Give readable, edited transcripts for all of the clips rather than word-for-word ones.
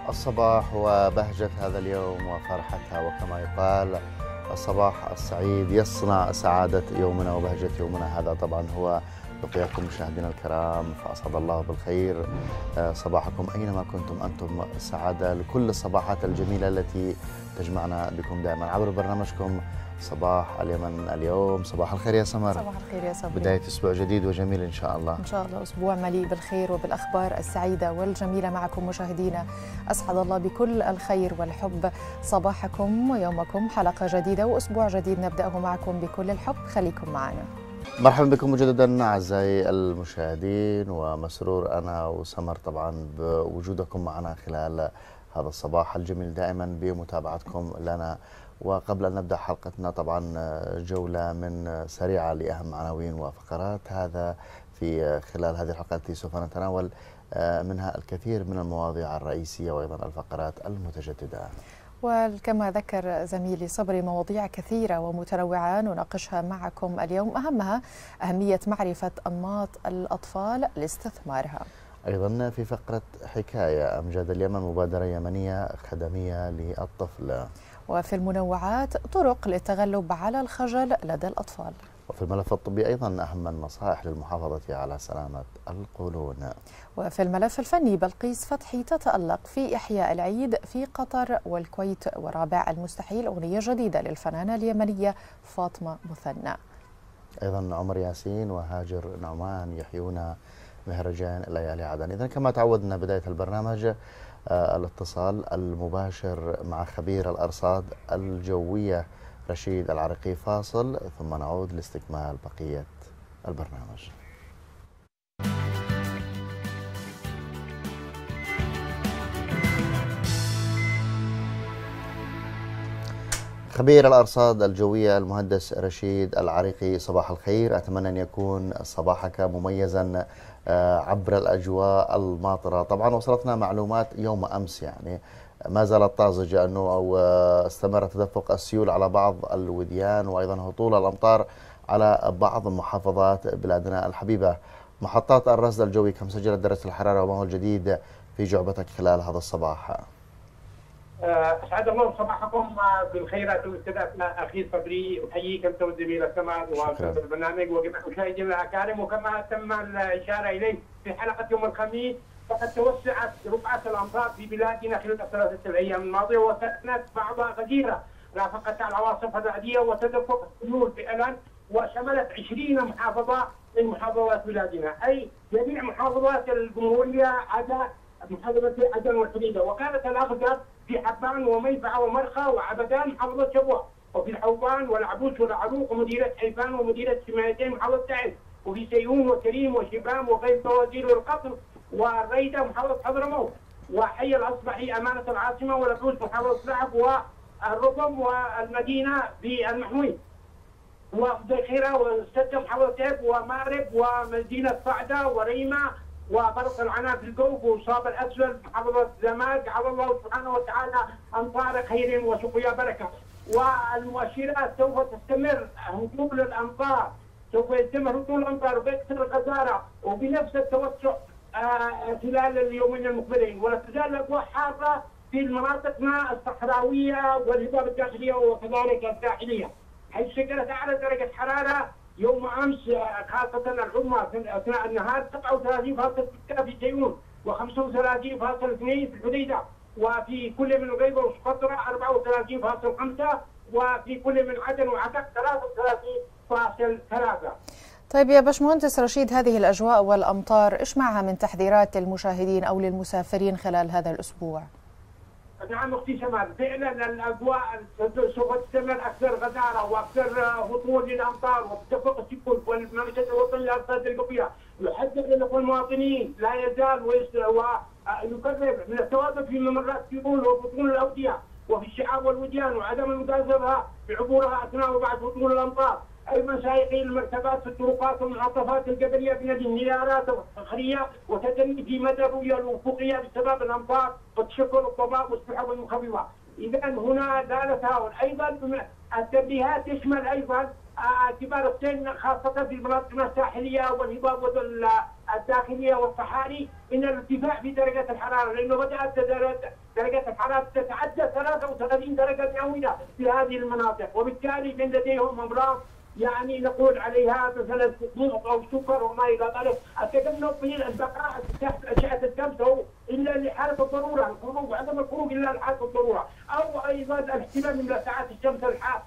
الصباح وبهجة هذا اليوم وفرحتها، وكما يقال الصباح السعيد يصنع سعادة يومنا وبهجة يومنا. هذا طبعا هو لقياكم مشاهدينا الكرام، فأسعد الله بالخير صباحكم أينما كنتم أنتم. سعادة لكل الصباحات الجميلة التي تجمعنا بكم دائما عبر برنامجكم صباح اليمن اليوم. صباح الخير يا سمر. صباح الخير يا صبري. بداية أسبوع جديد وجميل إن شاء الله. إن شاء الله أسبوع مليء بالخير وبالأخبار السعيدة والجميلة معكم مشاهدينا. أسعد الله بكل الخير والحب صباحكم ويومكم. حلقة جديدة وأسبوع جديد نبدأه معكم بكل الحب، خليكم معنا. مرحبا بكم مجددا أعزائي المشاهدين، ومسرور أنا وسمر طبعا بوجودكم معنا خلال هذا الصباح الجميل دائما بمتابعتكم لنا. وقبل أن نبدأ حلقتنا طبعا جولة من سريعة لأهم عناوين وفقرات هذا في خلال هذه الحلقات التي سوف نتناول منها الكثير من المواضيع الرئيسية وأيضا الفقرات المتجددة. وكما ذكر زميلي صبري مواضيع كثيرة ومتنوعة نناقشها معكم اليوم، أهمها أهمية معرفة أنماط الأطفال لاستثمارها. أيضا في فقرة حكاية أمجاد اليمن مبادرة يمنية خدمية للطفل. وفي المنوعات طرق للتغلب على الخجل لدى الأطفال. وفي الملف الطبي أيضا أهم النصائح للمحافظة على سلامة القولون. وفي الملف الفني بلقيس فتحي تتألق في إحياء العيد في قطر والكويت ورابع المستحيل، أغنية جديدة للفنانة اليمنية فاطمة مثنى. أيضا عمر ياسين وهاجر نعمان يحيون مهرجان ليالي عدن. إذن كما تعودنا بداية البرنامج الاتصال المباشر مع خبير الأرصاد الجوية رشيد العرقي. فاصل ثم نعود لاستكمال بقية البرنامج. خبير الأرصاد الجوية المهندس رشيد العريقي، صباح الخير. أتمنى أن يكون صباحك مميزا عبر الأجواء الماطرة. طبعا وصلتنا معلومات يوم أمس يعني ما زالت طازجة أنه أو استمر تدفق السيول على بعض الوديان وأيضا هطول الأمطار على بعض محافظات بلادنا الحبيبة. محطات الرصد الجوي كم سجلت درجة الحرارة وما هو الجديد في جعبتك خلال هذا الصباح؟ اسعد الله صباحكم بالخيرات والسداد اخي صبري. احييك انت والزميله سماد والبرنامج وجميع مشاهدينا الاكارم. وكما تم الاشاره اليه في حلقه يوم الخميس، فقد توسعت ربعه الامطار في بلادنا خلال الثلاثه الايام الماضيه، وكانت بعضها غزيره رافقتها العواصف الرعديه وتدفق السيول فعلا، وشملت 20 محافظه من محافظات بلادنا، اي جميع محافظات الجمهوريه عدا محافظه عدن والحديده. وكانت الاخضر في حبان وميفعه ومرخى وعبدان محافظه شبوه، وفي الحوبان والعبوس والعروق ومدينه حيفان ومدينه سمايتين محافظه تعز، وفي سيئون وكريم وشبام وغيب بوازير والقصر والريده محافظه حضرموت، وحي الاصبحي امانه العاصمه والعبوس محافظه لعب، والرقم والمدينه بالمحمود، وذخيره وسته محافظه تيب ومارب ومدينه صعده وريمه وبرق العناء في الجوف وصاب الاسفل محافظه زماج. على الله سبحانه وتعالى امطار خير وسقيا بركه. والمؤشرات سوف تستمر هطول الامطار، سوف يستمر هطول الامطار وبيكثر الغزاره وبنفس التوسع خلال اليومين المقبلين، ولا تزال الاجواء حاره في مناطقنا الصحراويه والهضاب الداخليه وكذلك الساحليه، حيث سجلت اعلى درجه حراره يوم امس خاصه العظمى اثناء النهار 37.6 في سيئون و35.2 في الحديده، وفي كل من الغيبه وسقطرى 34.5، وفي كل من عدن وعتق 33.3. طيب يا باشمهندس رشيد، هذه الاجواء والامطار ايش معها من تحذيرات للمشاهدين او للمسافرين خلال هذا الاسبوع؟ نعم اختي سماد، فعلا الاجواء سوف تستمر اكثر غزاره واكثر هطول للامطار وتدفق السيول، والمملكه الوطنيه للارصاد الجويه يحذر للاخوه المواطنين لا يزال ويكرر من التواجد في ممرات السيول وبطون الاوديه وفي الشعاب والوديان، وعدم المجازفه بعبورها اثناء وبعد هطول الامطار. ايضا سائقي المركبات في الطرقات والمنعطفات الجبليه بنادي النيارات الصخريه وتدني في مدى الرؤيه الافقيه بسبب الامطار وتشكل الضباب والسحب المنخفضه. اذا هنا لا نتهاون. ايضا التنبيهات تشمل ايضا كبار السن خاصه في المناطق الساحليه والهضاب الداخليه والصحاري من الارتفاع في درجه الحراره، لانه بدات درجه الحراره تتعدى 33 درجه مئويه في هذه المناطق، وبالتالي من لديهم امراض يعني نقول عليها مثلا سقوط او سكر وما الى ذلك. التجنب في البقاء تحت اشعه الشمس هو الا لحاله الضروره، الخروج وعدم الخروج الا لحاله الضروره، او ايضا الاحتمال من ساعات الشمس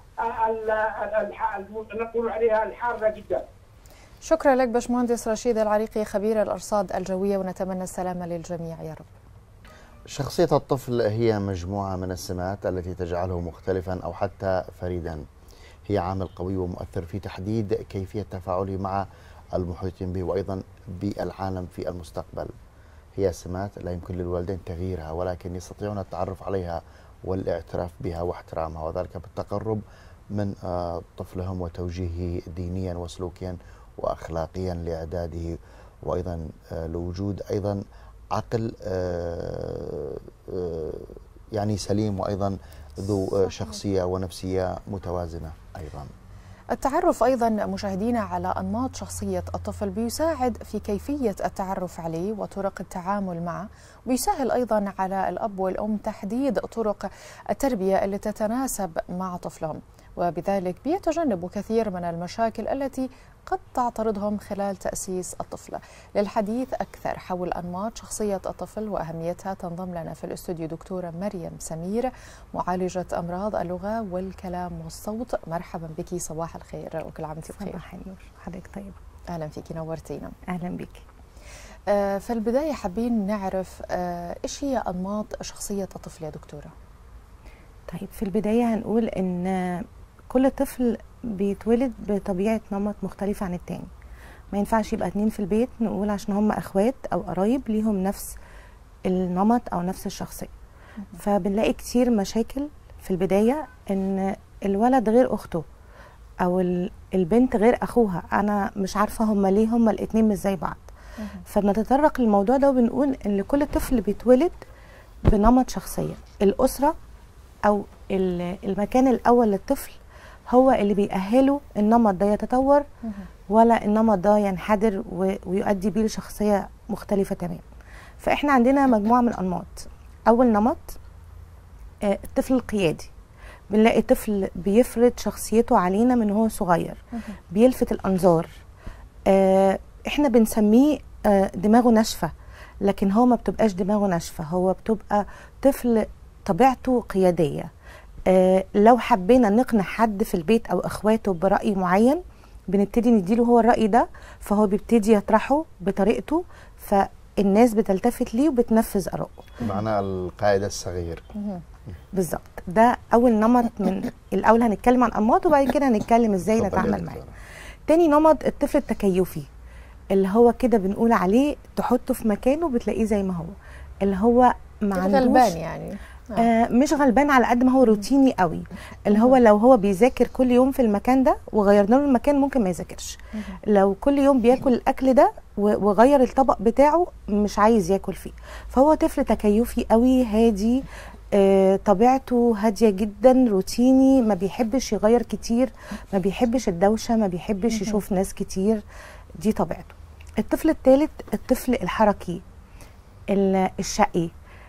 نقول عليها الحاره جدا. شكرا لك باشمهندس رشيد العريقي خبير الارصاد الجويه، ونتمنى السلامه للجميع يا رب. شخصية الطفل هي مجموعة من السمات التي تجعله مختلفا أو حتى فريدا. هي عامل قوي ومؤثر في تحديد كيفية تفاعله مع المحيطين به وأيضا بالعالم في المستقبل. هي سمات لا يمكن للوالدين تغييرها، ولكن يستطيعون التعرف عليها والاعتراف بها واحترامها، وذلك بالتقرب من طفلهم وتوجيهه دينيا وسلوكيا وأخلاقيا لإعداده، وأيضا لوجود أيضا عقل يعني سليم، وأيضا ذو شخصية ونفسية متوازنة أيضا. التعرف أيضا مشاهدينا على أنماط شخصية الطفل بيساعد في كيفية التعرف عليه وطرق التعامل معه، ويسهل أيضا على الأب والأم تحديد طرق التربية اللي تتناسب مع طفلهم، وبذلك بيتجنبوا كثير من المشاكل التي قد تعترضهم خلال تأسيس الطفل. للحديث أكثر حول أنماط شخصية الطفل وأهميتها تنضم لنا في الاستوديو دكتورة مريم سمير، معالجة أمراض اللغة والكلام والصوت. مرحبا بك، صباح الخير وكل عام وانت بخير. صباح النور، حضرتك طيبة. أهلا فيك، نورتينا. أهلا بك. في البداية حابين نعرف إيش هي أنماط شخصية الطفل يا دكتورة؟ طيب، في البداية هنقول إن كل طفل بيتولد بطبيعة نمط مختلفة عن التاني. ما ينفعش يبقى 2 في البيت نقول عشان هم أخوات أو قرايب ليهم نفس النمط أو نفس الشخصية. فبنلاقي كتير مشاكل في البداية، إن الولد غير أخته أو البنت غير أخوها، أنا مش عارفة هم ليه هم الاتنين مش زي بعض. فبنتطرق للموضوع ده وبنقول إن كل طفل بيتولد بنمط شخصية. الأسرة أو المكان الأول للطفل هو اللي بيأهله النمط ده يتطور، ولا النمط ده ينحدر ويؤدي بيه لشخصية مختلفة تماما. فإحنا عندنا مجموعة من الأنماط. أول نمط الطفل القيادي. بنلاقي طفل بيفرض شخصيته علينا من هو صغير، بيلفت الأنظار. إحنا بنسميه دماغه ناشفة، لكن هو ما بتبقاش دماغه ناشفة، هو بتبقى طفل طبيعته قيادية. لو حبينا نقنع حد في البيت أو أخواته برأي معين، بنبتدي نديله هو الرأي ده، فهو بيبتدي يطرحه بطريقته، فالناس بتلتفت ليه وبتنفذ آراءه. معنى القائد الصغير. بالظبط. ده أول نمط. من الأول هنتكلم عن أنماط، وبعد كده هنتكلم إزاي نتعامل معاه. تاني نمط الطفل التكيفي، اللي هو كده بنقول عليه تحطه في مكانه بتلاقيه زي ما هو، اللي هو ما عندوش غلبان يعني. مش غلبان على قد ما هو روتيني قوي، اللي هو لو هو بيذاكر كل يوم في المكان ده وغيرنا له المكان ممكن ما يذاكرش. لو كل يوم بياكل الاكل ده وغير الطبق بتاعه مش عايز ياكل فيه. فهو طفل تكيفي قوي، هادي، طبيعته هاديه جدا، روتيني، ما بيحبش يغير كتير، ما بيحبش الدوشه، ما بيحبش يشوف ناس كتير. دي طبيعته. الطفل الثالث الطفل الحركي الشقي،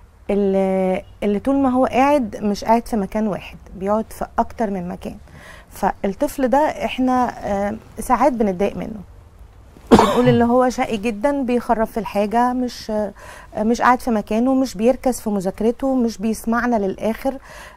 اللي طول ما هو قاعد مش قاعد في مكان واحد، بيقعد في اكتر من مكان. فالطفل ده احنا ساعات بنتضايق منه، بنقول اللي هو شقي جدا، بيخرب في الحاجه، مش قاعد في مكانه، مش بيركز في مذاكرته، مش بيسمعنا للاخر،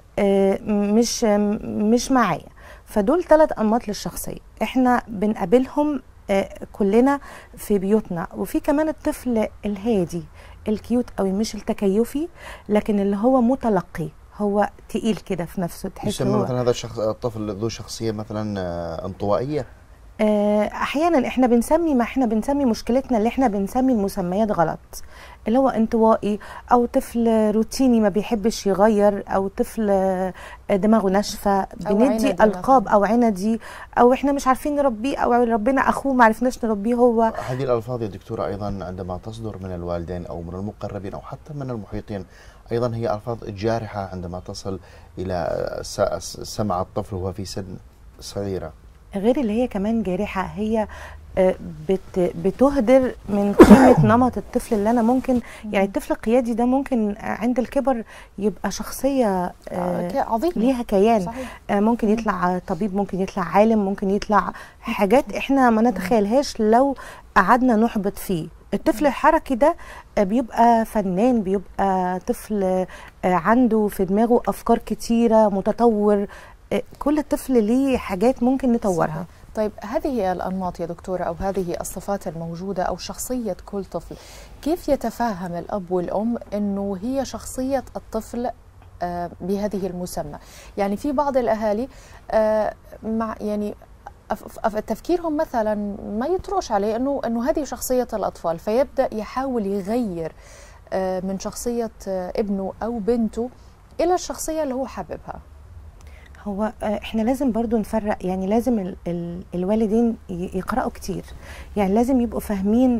مش معايا. فدول 3 انماط للشخصيه احنا بنقابلهم كلنا في بيوتنا. وفي كمان الطفل الهادي الكيوت قوي، مش التكيفي، لكن اللي هو متلقي، هو تقيل كده في نفسه، تحس يسمى مثلا هذا الشخص الطفل ذو شخصيه مثلا انطوائيه. احيانا احنا بنسمي مشكلتنا اللي احنا بنسمي المسميات غلط، اللي هو انطوائي، او طفل روتيني ما بيحبش يغير، او طفل دماغه ناشفه، بندي القاب، او عندي، او احنا مش عارفين نربيه، او ربنا اخوه ما عرفناش نربيه هو. هذه الالفاظ يا دكتوره ايضا عندما تصدر من الوالدين او من المقربين او حتى من المحيطين، ايضا هي الفاظ جارحه عندما تصل الى سمع الطفل وهو في سن صغيره. غير اللي هي كمان جارحه، هي بتهدر من قيمه نمط الطفل اللي انا ممكن، يعني الطفل القيادي ده ممكن عند الكبر يبقى شخصيه عظيمه ليها كيان. صحيح. ممكن يطلع طبيب، ممكن يطلع عالم، ممكن يطلع حاجات احنا ما نتخيلهاش لو قعدنا نحبط فيه. الطفل الحركي ده بيبقى فنان، بيبقى طفل عنده في دماغه افكار كتيره، متطور. كل طفل ليه حاجات ممكن نطورها. صحيح. طيب هذه الأنماط يا دكتورة أو هذه الصفات الموجودة أو شخصية كل طفل، كيف يتفهم الأب والأم أنه هي شخصية الطفل بهذه المسمى؟ يعني في بعض الأهالي مع يعني تفكيرهم مثلا ما يطرقش عليه أنه هذه شخصية الأطفال، فيبدأ يحاول يغير من شخصية ابنه أو بنته إلى الشخصية اللي هو حاببها. هو احنا لازم برضو نفرق، يعني لازم الوالدين يقرأوا كتير، يعني لازم يبقوا فاهمين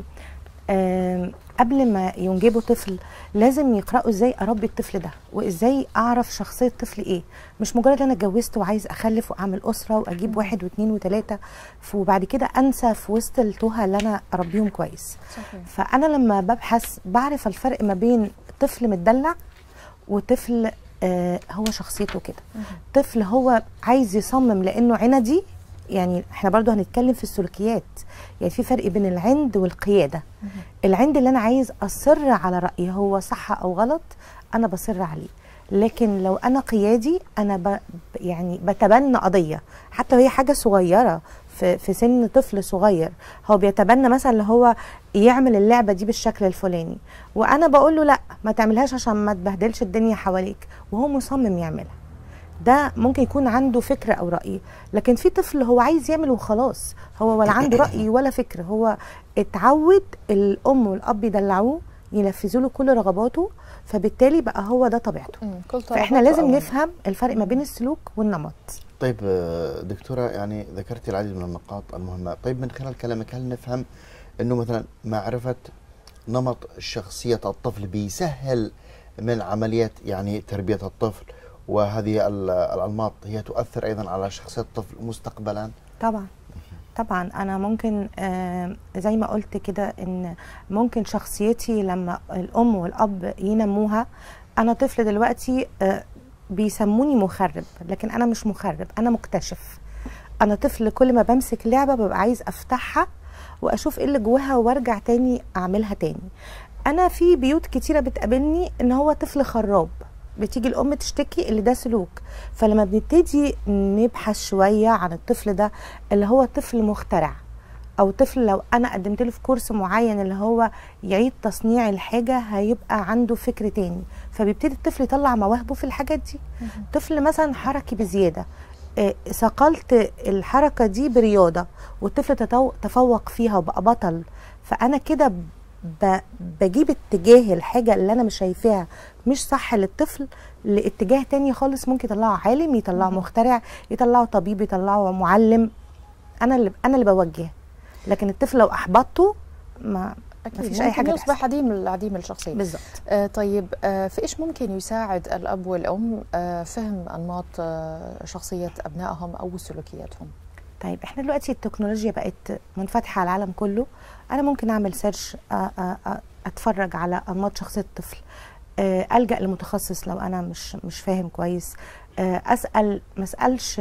قبل ما ينجبوا طفل لازم يقرأوا ازاي اربي الطفل ده، وازاي اعرف شخصية الطفل ايه. مش مجرد انا اتجوزت وعايز اخلف واعمل اسرة واجيب 1 و2 و3 وبعد كده انسى في وسط التوهة اللي انا اربيهم كويس. صحيح. فانا لما ببحث بعرف الفرق ما بين طفل متدلع وطفل هو شخصيته كده. طفل هو عايز يصمم لانه عندي، يعني احنا برضو هنتكلم في السلوكيات، يعني في فرق بين العند والقيادة. العند اللي انا عايز اصر على رأيي هو صح او غلط انا بصر عليه، لكن لو انا قيادي انا يعني بتبنى قضية حتى وهي حاجة صغيرة في سن طفل صغير، هو بيتبنى مثلا اللي هو يعمل اللعبة دي بالشكل الفلاني، وانا بقول له لا ما تعملهاش عشان ما تبهدلش الدنيا حواليك، وهو مصمم يعملها. ده ممكن يكون عنده فكرة او رأي. لكن في طفل هو عايز يعمل وخلاص، هو ولا عنده رأي ولا فكرة، هو اتعود الام والاب يدلعوه ينفذوا له كل رغباته، فبالتالي بقى هو ده طبيعته. فاحنا لازم نفهم الفرق ما بين السلوك والنمط. طيب دكتورة، يعني ذكرتي العديد من النقاط المهمة. طيب من خلال كلامك هل نفهم انه مثلا معرفة نمط شخصية الطفل بيسهل من عملية يعني تربية الطفل، وهذه الأنماط هي تؤثر أيضا على شخصية الطفل مستقبلا؟ طبعا طبعا. أنا ممكن زي ما قلت كده إن ممكن شخصيتي لما الأم والأب ينموها. أنا طفل دلوقتي بيسموني مخرب، لكن أنا مش مخرب، أنا مكتشف. أنا طفل كل ما بمسك لعبة ببقى عايز أفتحها وأشوف إيه اللي جواها وأرجع تاني أعملها تاني. أنا في بيوت كتيرة بتقابلني إن هو طفل خراب، بتيجي الام تشتكي اللي ده سلوك. فلما بنبتدي نبحث شويه عن الطفل ده اللي هو طفل مخترع، او طفل لو انا قدمت له في كورس معين اللي هو يعيد تصنيع الحاجه هيبقى عنده فكر تاني، فبيبتدي الطفل يطلع مواهبه في الحاجات دي. طفل مثلا حركي بزياده، صقلت الحركه دي برياضه والطفل تفوق فيها وبقى بطل، فانا كده بجيب اتجاه الحاجة اللي أنا مش شايفاها مش صح للطفل لاتجاه تاني خالص، ممكن يطلعه عالم، يطلعه مخترع، يطلعه طبيب، يطلعه معلم. أنا اللي بوجه. لكن الطفل لو أحبطته ما فيش أي حاجة يصبح عديم الشخصية. بالظبط. طيب في إيش ممكن يساعد الأب والأم فهم أنماط شخصية أبنائهم أو سلوكياتهم؟ طيب احنا دلوقتي التكنولوجيا بقت منفتحة على العالم كله. أنا ممكن أعمل سيرش، أتفرج على أنماط شخصية الطفل، ألجأ لمتخصص لو أنا مش فاهم كويس، أسأل، ما أسألش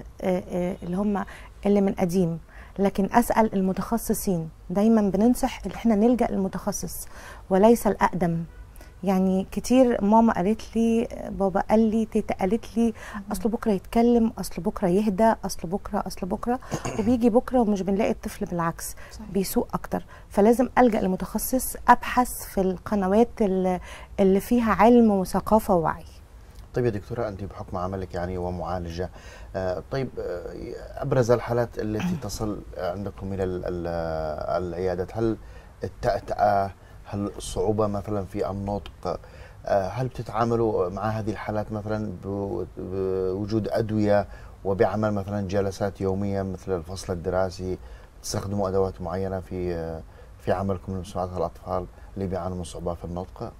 اللي هم اللي من قديم، لكن أسأل المتخصصين. دايما بننصح إن احنا نلجأ للمتخصص وليس الأقدم. يعني كتير ماما قالت لي، بابا قال لي، تيتا قالت لي اصل بكره يتكلم، اصل بكره يهدى، اصل بكره وبيجي بكره ومش بنلاقي الطفل، بالعكس بيسوء اكتر. فلازم الجا لمتخصص، ابحث في القنوات اللي فيها علم وثقافه ووعي. طيب يا دكتوره، انت بحكم عملك يعني ومعالجه، طيب ابرز الحالات التي تصل عندكم الى العيادات، هل التأتأة، هل الصعوبة مثلا في النطق، هل بتتعاملوا مع هذه الحالات مثلا بوجود أدوية وبعمل مثلا جلسات يومية مثل الفصل الدراسي، تستخدموا أدوات معينة في عملكم لمساعدة الأطفال اللي بيعانوا من صعوبة في النطق؟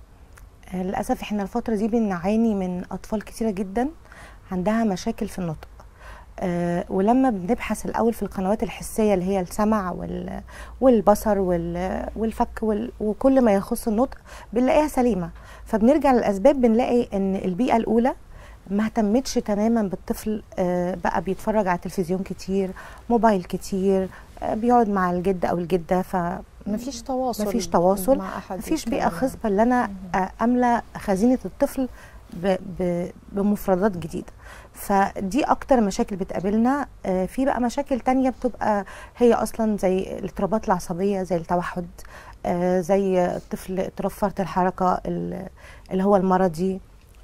للأسف احنا الفترة دي بنعاني من أطفال كتيرة جدا عندها مشاكل في النطق. ولما بنبحث الاول في القنوات الحسيه اللي هي السمع والبصر والفك وكل ما يخص النطق بنلاقيها سليمه. فبنرجع للاسباب، بنلاقي ان البيئه الاولى ما اهتمتش تماما بالطفل، بقى بيتفرج على تلفزيون كتير، موبايل كتير، بيقعد مع الجد او الجده، مفيش تواصل، مع أحد، مفيش بيئه خصبه اللي انا املى خزينه الطفل بمفردات جديده. فدي اكتر مشاكل بتقابلنا. في بقى مشاكل تانية بتبقى هي اصلا زي الاضطرابات العصبيه، زي التوحد، زي الطفل اضطراب فرط الحركه اللي هو المرضي،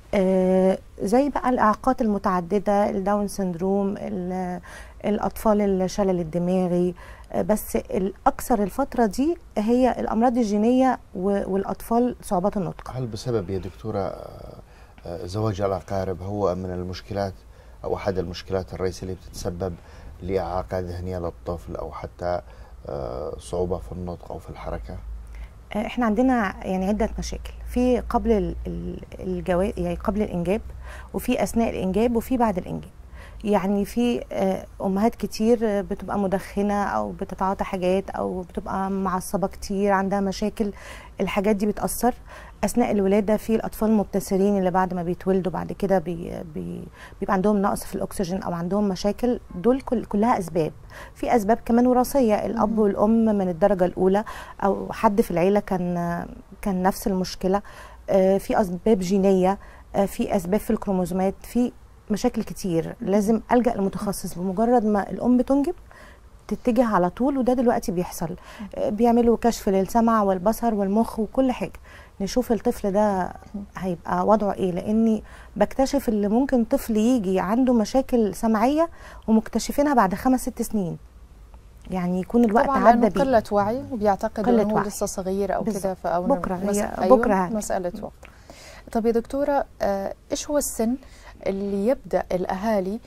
زي بقى الاعاقات المتعدده، الداون سندروم، الاطفال الشلل الدماغي. بس الاكثر الفتره دي هي الامراض الجينيه والاطفال صعوبات النطق. هل بسبب يا دكتوره زواج الاقارب هو من المشكلات او احد المشكلات الرئيسيه اللي بتتسبب لاعاقه ذهنيه للطفل او حتى صعوبه في النطق او في الحركه؟ احنا عندنا يعني عده مشاكل في قبل الجواز، يعني قبل الانجاب، وفي اثناء الانجاب، وفي بعد الانجاب. يعني في امهات كتير بتبقى مدخنه او بتتعاطى حاجات او بتبقى معصبه كتير، عندها مشاكل، الحاجات دي بتاثر. اثناء الولاده في الاطفال المبتسرين اللي بعد ما بيتولدوا بعد كده بيبقى عندهم نقص في الاكسجين او عندهم مشاكل، دول كلها اسباب. في اسباب كمان وراثيه، الاب والام من الدرجه الاولى او حد في العيله كان نفس المشكله. في اسباب جينيه، في اسباب في الكروموزومات، في مشاكل كتير. لازم ألجأ لمتخصص. بمجرد ما الأم بتنجب تتجه على طول، وده دلوقتي بيحصل. بيعملوا كشف للسمع والبصر والمخ وكل حاجة، نشوف الطفل ده هيبقى وضعه ايه، لاني بكتشف اللي ممكن طفل يجي عنده مشاكل سمعية ومكتشفينها بعد 5-6 سنين. يعني يكون الوقت عدى بيه. قلة وعي، وبيعتقد انه هو لسه صغير او كده، بكره بكره مسألة وقت. طب يا دكتورة، ايش هو السن اللي يبدأ الأهالي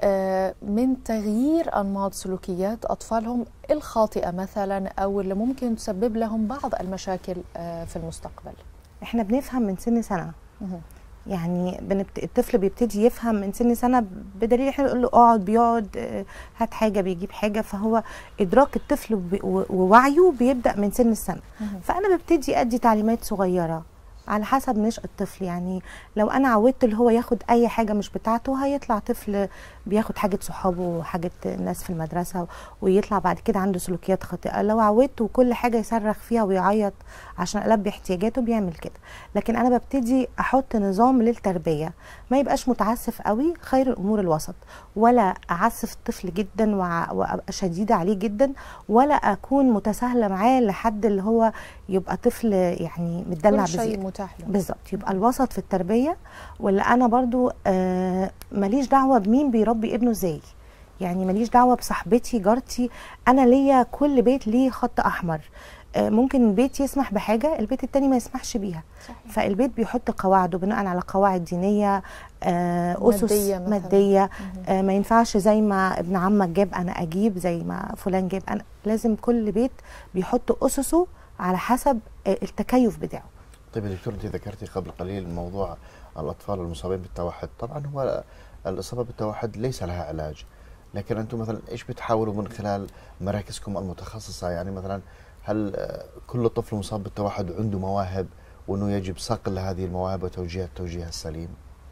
من تغيير أنماط سلوكيات أطفالهم الخاطئة مثلا، أو اللي ممكن تسبب لهم بعض المشاكل في المستقبل؟ احنا بنفهم من سن سنة. يعني الطفل بيبتدي يفهم من سن سنة، بدليل احنا نقول له اقعد بيقعد، هات حاجة بيجيب حاجة. فهو إدراك الطفل ووعيه بيبدأ من سن السنة. فأنا ببتدي أدي تعليمات صغيرة على حسب نشأة الطفل. يعني لو انا عودت اللي هو ياخد اي حاجه مش بتاعته، هيطلع طفل بياخد حاجه صحابه وحاجه الناس في المدرسه، ويطلع بعد كده عنده سلوكيات خاطئه. لو عودته كل حاجه يصرخ فيها ويعيط عشان البي احتياجاته، بيعمل كده. لكن انا ببتدي احط نظام للتربيه، ما يبقاش متعسف قوي، خير الامور الوسط، ولا اعسف الطفل جدا وابقى شديده عليه جدا، ولا اكون متساهله معاه لحد اللي هو يبقى طفل يعني متدلع بزياده. بالظبط، يبقى الوسط في التربيه. واللي انا برضو ماليش دعوه بمين بيربي ابنه ازاي. يعني ماليش دعوه بصاحبتي جارتي، انا ليا كل بيت ليه خط احمر. ممكن البيت يسمح بحاجه، البيت التاني ما يسمحش بيها. صحيح. فالبيت بيحط قواعده بناء على قواعد دينيه، اسس ماديه. ما ينفعش زي ما ابن عمك جاب انا اجيب، زي ما فلان جاب انا. لازم كل بيت بيحط اسسه على حسب التكيف بتاعه. طيب يا دكتور، انت ذكرتي قبل قليل موضوع الاطفال المصابين بالتوحد. طبعا هو الاصابه بالتوحد ليس لها علاج، لكن انتم مثلا ايش بتحاولوا من خلال مراكزكم المتخصصه؟ يعني مثلا هل كل طفل مصاب بالتوحد عنده مواهب، وانه يجب صقل هذه المواهب وتوجيهها التوجيه السليم؟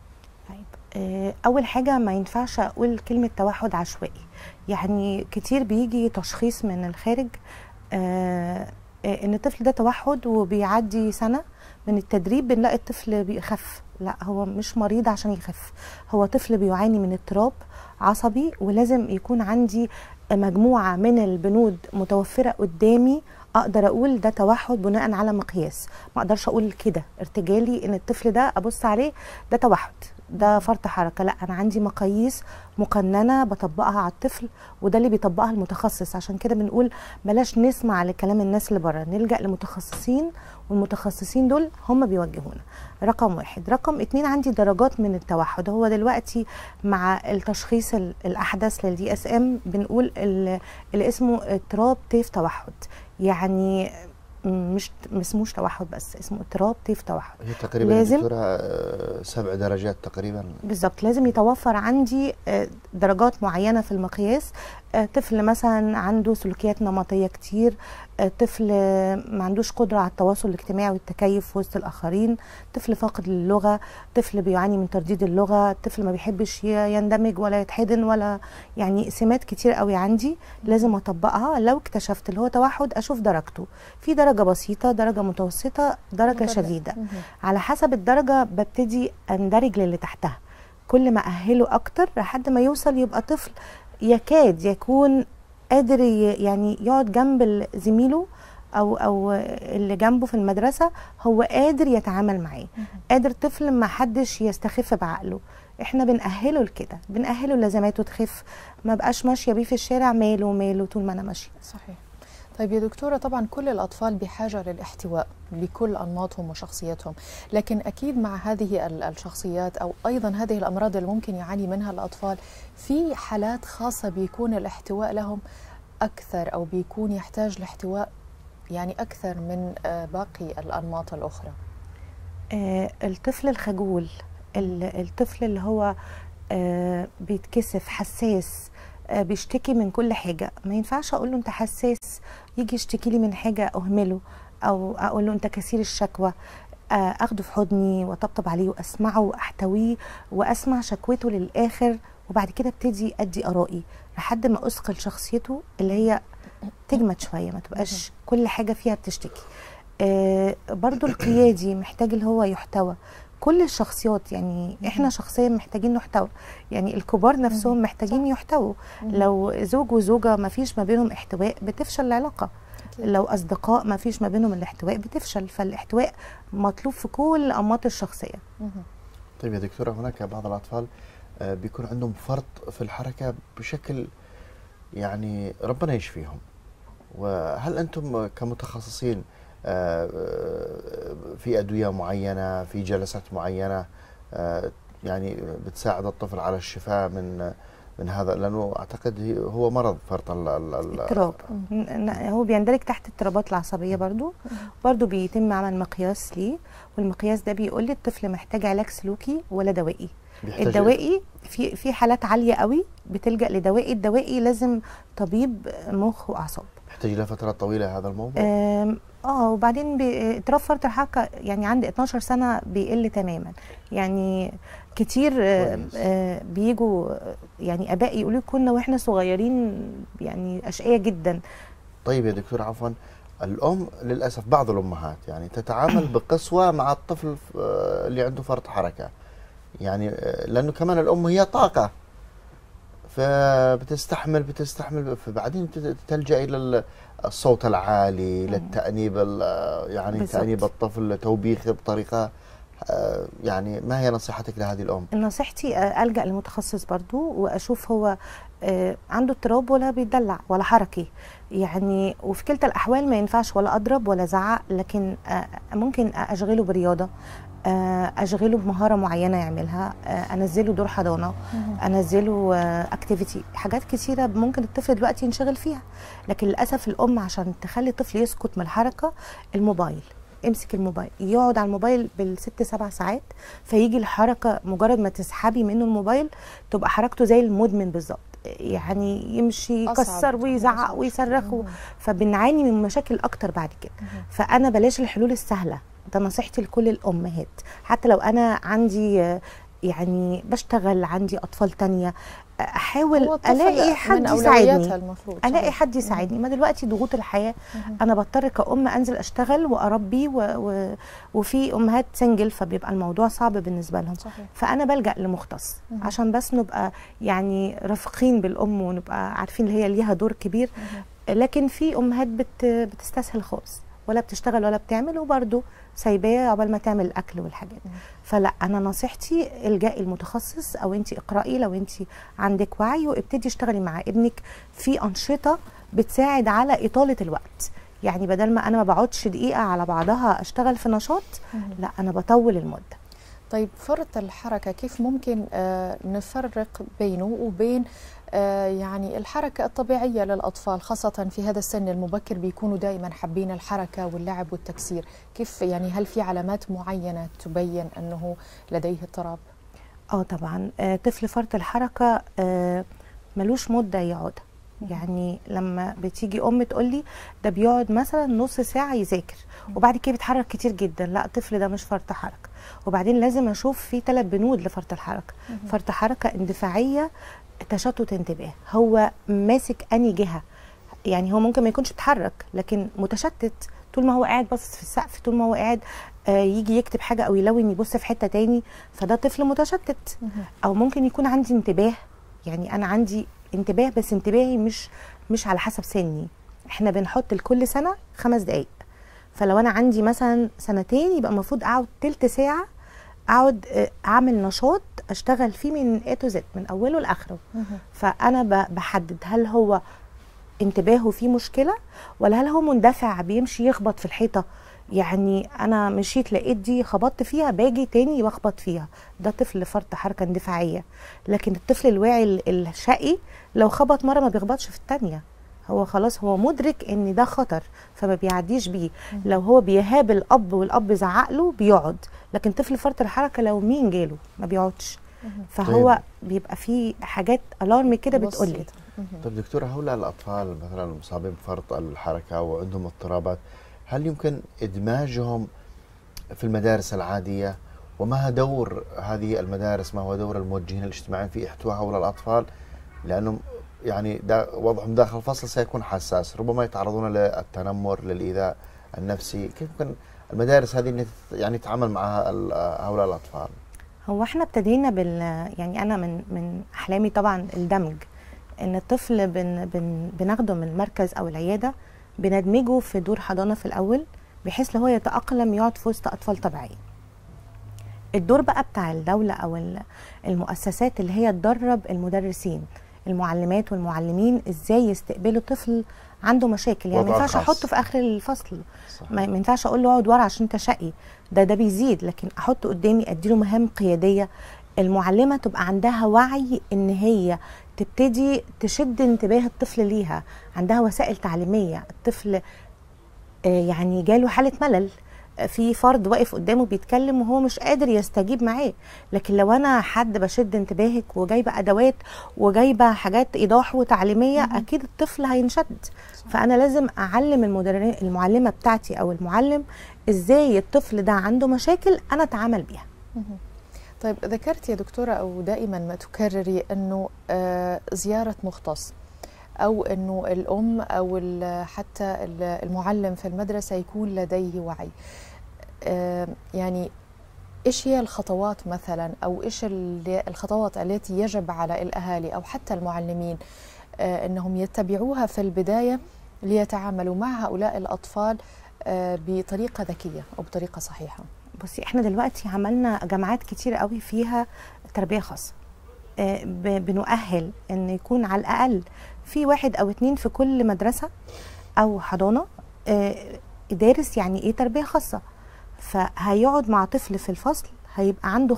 طيب، اول حاجه ما ينفعش اقول كلمه توحد عشوائي. يعني كتير بيجي تشخيص من الخارج ان الطفل ده توحد، وبيعدي سنه من التدريب بنلاقي الطفل بيخف. لا، هو مش مريض عشان يخف، هو طفل بيعاني من اضطراب عصبي، ولازم يكون عندي مجموعه من البنود متوفره قدامي اقدر اقول ده توحد بناء على مقياس. ما اقدرش اقول كده ارتجالي ان الطفل ده ابص عليه ده توحد، ده فرط حركه. لا، انا عندي مقاييس مقننه بطبقها على الطفل، وده اللي بيطبقها المتخصص. عشان كده بنقول بلاش نسمع لكلام الناس اللي بره، نلجأ لمتخصصين، والمتخصصين دول هم بيوجهونا. رقم 1. رقم 2، عندي درجات من التوحد. هو دلوقتي مع التشخيص الاحدث للدي اس ام بنقول اللي اسمه اضطراب طيف توحد. يعني مش اسموش توحد بس، اسمه اضطراب طيف توحد. هي تقريبا لازم دكتورة 7 درجات تقريبا بالظبط. لازم يتوفر عندي درجات معينه في المقياس. طفل مثلا عنده سلوكيات نمطيه كتير، طفل ما عندوش قدره على التواصل الاجتماعي والتكيف وسط الاخرين، طفل فاقد للغه، طفل بيعاني من ترديد اللغه، طفل ما بيحبش يندمج ولا يتحضن، ولا يعني سمات كتير قوي عندي لازم اطبقها. لو اكتشفت اللي هو توحد اشوف درجته، في درجه بسيطه، درجه متوسطه، درجه شديده. على حسب الدرجه ببتدي اندرج للي تحتها، كل ما اهله اكتر لحد ما يوصل يبقى طفل يكاد يكون قادر يعني يقعد جنب زميله او اللي جنبه في المدرسه، هو قادر يتعامل معاه، قادر طفل ما حدش يستخف بعقله. احنا بنأهله لكده، بنأهله لازماته تخف، ما بقاش ماشيه بيه في الشارع ماله طول ما انا ماشيه. صحيح. طيب يا دكتورة، طبعا كل الأطفال بحاجة للاحتواء بكل أنماطهم وشخصياتهم، لكن أكيد مع هذه الشخصيات أو أيضا هذه الأمراض اللي ممكن يعاني منها الأطفال، في حالات خاصة بيكون الاحتواء لهم أكثر، أو بيكون يحتاج الاحتواء يعني أكثر من باقي الأنماط الأخرى. الطفل الخجول، الطفل اللي هو بيتكسف، حساس، بيشتكي من كل حاجه، ما ينفعش اقول له انت حساس يجي يشتكي لي من حاجه اهمله، او اقول له انت كثير الشكوى. اخده في حضني وطبطب عليه واسمعه واحتويه واسمع شكوته للاخر، وبعد كده ابتدي ادي ارائي لحد ما اثقل شخصيته اللي هي تجمد شويه، ما تبقاش كل حاجه فيها بتشتكي. برضو القيادي محتاج اللي هو يحتوى. كل الشخصيات يعني احنا شخصيا محتاجين نحتوى، يعني الكبار نفسهم محتاجين يحتووا. لو زوج وزوجه ما فيش ما بينهم احتواء بتفشل العلاقه، لو اصدقاء ما فيش ما بينهم الاحتواء بتفشل. فالاحتواء مطلوب في كل انماط الشخصيه. طيب يا دكتوره، هناك بعض الاطفال بيكون عندهم فرط في الحركه بشكل يعني ربنا يشفيهم، وهل انتم كمتخصصين في أدوية معينة، في جلسات معينة يعني بتساعد الطفل على الشفاء من هذا؟ لأنه أعتقد هو مرض فرط اضطراب، هو بيندرج تحت الاضطرابات العصبية. برضو بيتم عمل مقياس ليه، والمقياس ده بيقول لي الطفل محتاج علاج سلوكي ولا دوائي. الدوائي في حالات عالية قوي بتلجأ لدوائي، الدوائي لازم طبيب مخ وأعصاب، يحتاج له فترة طويلة هذا الموضوع. وبعدين اضطراب فرط الحركه يعني عند 12 سنه بيقل تماما. يعني كتير بيجوا يعني اباء يقولوا كنا واحنا صغيرين يعني اشقياء جدا. طيب يا دكتور عفوا، الام للاسف بعض الامهات يعني تتعامل بقسوه مع الطفل اللي عنده فرط حركه، يعني لانه كمان الام هي طاقه، فبتستحمل فبعدين تلجأ الى الصوت العالي، للتأنيب يعني بالزبط. تأنيب الطفل، توبيخه بطريقه يعني ما هي نصيحتك لهذه الام؟ نصيحتي ألجأ لمتخصص برضو واشوف هو عنده اضطراب ولا بيدلع ولا حركي يعني، وفي كلتا الاحوال ما ينفعش ولا اضرب ولا زعق، لكن ممكن اشغله برياضه، اشغله بمهاره معينه يعملها، انزله دور حضانه، انزله اكتيفيتي، حاجات كثيره ممكن الطفل دلوقتي ينشغل فيها. لكن للاسف الام عشان تخلي الطفل يسكت من الحركه، الموبايل، امسك الموبايل، يقعد على الموبايل بالست 7 ساعات، فيجي الحركه مجرد ما تسحبي منه الموبايل تبقى حركته زي المدمن بالظبط، يعني يمشي يكسر ويزعق ويصرخ، فبنعاني من مشاكل اكتر بعد كده. فانا بلاش الحلول السهله، ده نصيحتي لكل الامهات. حتى لو انا عندي يعني بشتغل، عندي اطفال تانية، احاول الاقي حد يساعدني، الاقي حد يساعدني. ما دلوقتي ضغوط الحياه انا بضطر كأم انزل اشتغل واربي وفي امهات سنجل فبيبقى الموضوع صعب بالنسبه لهم. صحيح. فانا بلجأ لمختص عشان بس نبقى يعني رافقين بالام ونبقى عارفين اللي هي ليها دور كبير. لكن في امهات بتستسهل خالص، ولا بتشتغل ولا بتعمل، وبرده سايباه عقبال ما تعمل الاكل والحاجات. فلا، انا نصيحتي الجئي المتخصص، او انت اقراي لو انت عندك وعي، وابتدي اشتغلي مع ابنك في انشطه بتساعد على اطاله الوقت. يعني بدل ما انا ما بقعدش دقيقه على بعضها اشتغل في نشاط، لا انا بطول المده. طيب فرط الحركه كيف ممكن نفرق بينه وبين يعني الحركة الطبيعية للأطفال خاصة في هذا السن المبكر بيكونوا دائما حابين الحركة واللعب والتكسير، كيف يعني هل في علامات معينة تبين أنه لديه اضطراب؟ طبعا طفل فرط الحركة ملوش مدة يقعد. يعني لما بتيجي تقول لي ده بيقعد مثلا نص ساعة يذاكر وبعد كده بيتحرك كتير جدا، لا الطفل ده مش فرط حركة. وبعدين لازم اشوف في 3 بنود لفرط الحركة. فرط حركة اندفاعية، تشتت انتباه، هو ماسك اني جهة، يعني هو ممكن ما يكونش بيتحرك لكن متشتت طول ما هو قاعد باصص في السقف، طول ما هو قاعد يجي يكتب حاجة او يلون يبص في حتة تاني، فده طفل متشتت. او ممكن يكون عندي انتباه، يعني انا عندي انتباه بس انتباهي مش على حسب سني. احنا بنحط لكل سنة 5 دقايق، فلو انا عندي مثلا 2 سنين يبقى المفروض اقعد تلت ساعة اقعد اعمل نشاط اشتغل فيه من A to Z من اوله لاخره. فانا بحدد هل هو انتباهه فيه مشكلة ولا هل هو مندفع بيمشي يخبط في الحيطة. يعني انا مشيت لقيت دي خبطت فيها باجي تاني واخبط فيها، ده طفل فرط حركة اندفاعية. لكن الطفل الواعي الشقي لو خبط مرة ما بيخبطش في التانية، هو خلاص هو مدرك ان ده خطر فما بيعديش بيه. لو هو بيهاب الاب والاب زعق له بيقعد، لكن طفل فرط الحركة لو مين جاله ما بيقعدش. فهو بيبقى فيه حاجات الارم كده بتقول لي. طيب دكتورة، هؤلاء الأطفال مثلا المصابين بفرط الحركة وعندهم اضطرابات، هل يمكن إدماجهم في المدارس العادية؟ وما دور هذه المدارس، ما هو دور الموجهين الاجتماعيين في إحتواء هؤلاء الأطفال؟ لأنهم يعني وضعهم داخل الفصل سيكون حساس، ربما يتعرضون للتنمر، للإيذاء النفسي. كيف يمكن المدارس هذه يعني تتعامل مع هؤلاء الأطفال؟ هو احنا ابتدينا يعني أنا من أحلامي طبعا الدمج، ان الطفل بناخده من المركز او العياده بندمجه في دور حضانه في الاول بحيث لو هو يتاقلم يقعد في وسط اطفال طبيعيين. الدور بقى بتاع الدوله او المؤسسات اللي هي تدرب المدرسين المعلمات والمعلمين ازاي يستقبلوا طفل عنده مشاكل. يعني ما ينفعش احطه في اخر الفصل، ما ينفعش اقول له اقعد ورا عشان انت شقي، ده بيزيد. لكن احطه قدامي اديله مهام قياديه، المعلمه تبقى عندها وعي ان هي تبتدي تشد انتباه الطفل ليها، عندها وسائل تعليميه. الطفل يعني جاله حاله ملل، في فرد واقف قدامه بيتكلم وهو مش قادر يستجيب معاه، لكن لو انا حد بشد انتباهك وجايبه ادوات وجايبه حاجات ايضاح وتعليميه اكيد الطفل هينشد. فانا لازم اعلم المعلمه بتاعتي او المعلم ازاي الطفل ده عنده مشاكل انا اتعامل بيها. طيب ذكرت يا دكتورة أو دائما ما تكرري أنه زيارة مختص أو أنه الأم أو حتى المعلم في المدرسة يكون لديه وعي. يعني إيش هي الخطوات مثلا أو إيش الخطوات التي يجب على الأهالي أو حتى المعلمين أنهم يتبعوها في البداية ليتعاملوا مع هؤلاء الأطفال بطريقة ذكية أو بطريقة صحيحة؟ بصي احنا دلوقتي عملنا جامعات كتير قوي فيها تربية خاصة، بنؤهل ان يكون على الاقل في 1 أو 2 في كل مدرسة او حضانة دارس يعني ايه تربية خاصة. فهيقعد مع طفل في الفصل هيبقى عنده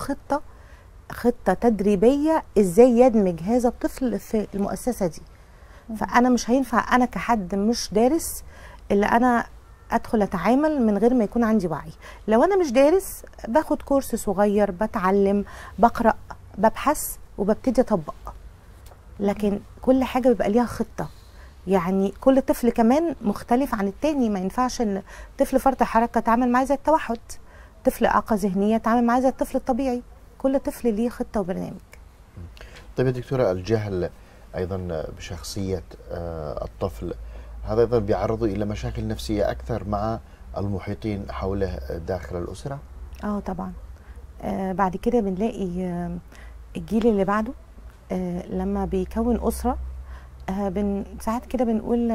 خطة تدريبية ازاي يدمج هذا الطفل في المؤسسة دي. فانا مش هينفع انا كحد مش دارس اللي انا ادخل اتعامل من غير ما يكون عندي وعي. لو انا مش دارس باخد كورس صغير، بتعلم، بقرأ، ببحث وببتدي اطبق، لكن كل حاجة بيبقى ليها خطة. يعني كل طفل كمان مختلف عن التاني، ما ينفعش ان طفل فرط حركة اتعامل معاه زي التوحد، طفل اعاقة ذهنية اتعامل معاه زي الطفل الطبيعي، كل طفل ليه خطة وبرنامج. طيب يا دكتورة، الجهل ايضا بشخصية الطفل هذا ايضا بيعرضه الى مشاكل نفسيه اكثر مع المحيطين حوله داخل الاسره؟ طبعا. بعد كده بنلاقي الجيل اللي بعده لما بيكون اسره ساعات كده بنقول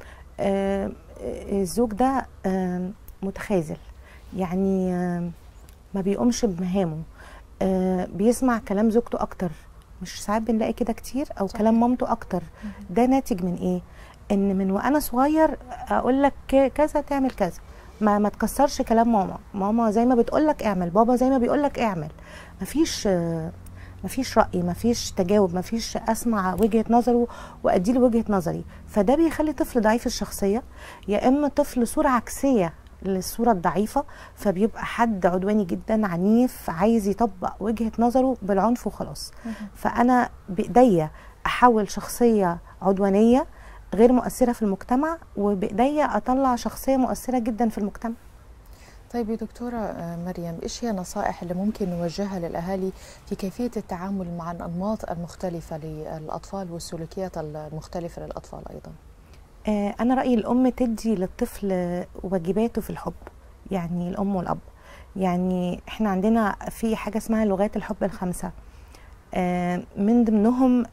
الزوج ده متخاذل، يعني ما بيقومش بمهامه، بيسمع كلام زوجته اكتر، مش ساعات بنلاقي كده كتير، او صحيح. كلام مامته اكتر. ده ناتج من ايه؟ ان من وانا صغير اقول لك كذا تعمل كذا، ما تكسرش كلام ماما زي ما بتقول لك اعمل، بابا زي ما بيقول لك اعمل. مفيش راي، مفيش تجاوب، مفيش اسمع وجهه نظره وادي له وجهه نظري. فده بيخلي طفل ضعيف الشخصيه، يا اما طفل صوره عكسيه للصوره الضعيفه، فبيبقى حد عدواني جدا عنيف عايز يطبق وجهه نظره بالعنف وخلاص. فانا بايديا احول شخصيه عدوانيه غير مؤثره في المجتمع، وبايديا اطلع شخصيه مؤثره جدا في المجتمع. طيب يا دكتورة مريم، إيش هي النصائح اللي ممكن نوجهها للأهالي في كيفية التعامل مع الأنماط المختلفة للأطفال والسلوكيات المختلفة للأطفال أيضا؟ أنا رأيي الأم تدي للطفل واجباته في الحب، يعني الأم والأب. يعني إحنا عندنا في حاجة اسمها لغات الحب الخمسة، من ضمنهم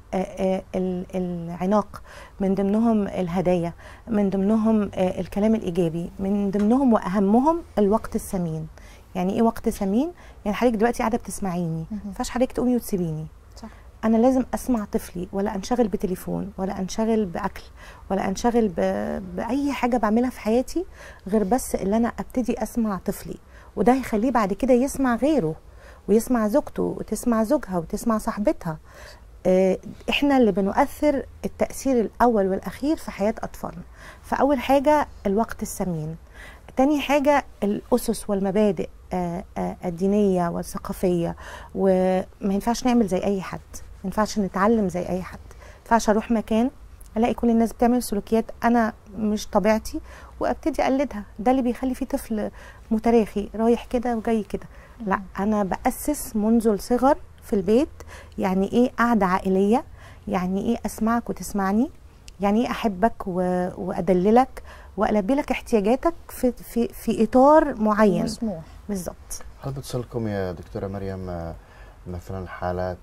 العناق، من ضمنهم الهدايا، من ضمنهم الكلام الإيجابي، من ضمنهم وأهمهم الوقت الثمين. يعني إيه وقت ثمين؟ يعني حضرتك دلوقتي قاعدة بتسمعيني، ما ينفعش حضرتك تقومي وتسيبيني. صح. أنا لازم أسمع طفلي، ولا أنشغل بتليفون، ولا أنشغل بأكل، ولا أنشغل بأي حاجة بعملها في حياتي، غير بس اللي أنا أبتدي أسمع طفلي. وده هيخليه بعد كده يسمع غيره، ويسمع زوجته، وتسمع زوجها، وتسمع صاحبتها. احنا اللي بنؤثر التأثير الأول والأخير في حياة أطفالنا. فأول حاجة الوقت الثمين. تاني حاجة الأسس والمبادئ الدينية والثقافية، وما ينفعش نعمل زي أي حد، ما ينفعش نتعلم زي أي حد، ما ينفعش أروح مكان ألاقي كل الناس بتعمل سلوكيات أنا مش طبيعتي وأبتدي أقلدها. ده اللي بيخلي فيه طفل متراخي رايح كده وجاي كده. لا، أنا بأسس منذ الصغر في البيت يعني إيه قعدة عائلية، يعني إيه أسمعك وتسمعني، يعني إيه أحبك وأدللك وألبي لك احتياجاتك في إطار معين مسموح. بالظبط. هل بتصلكم يا دكتورة مريم مثلا حالات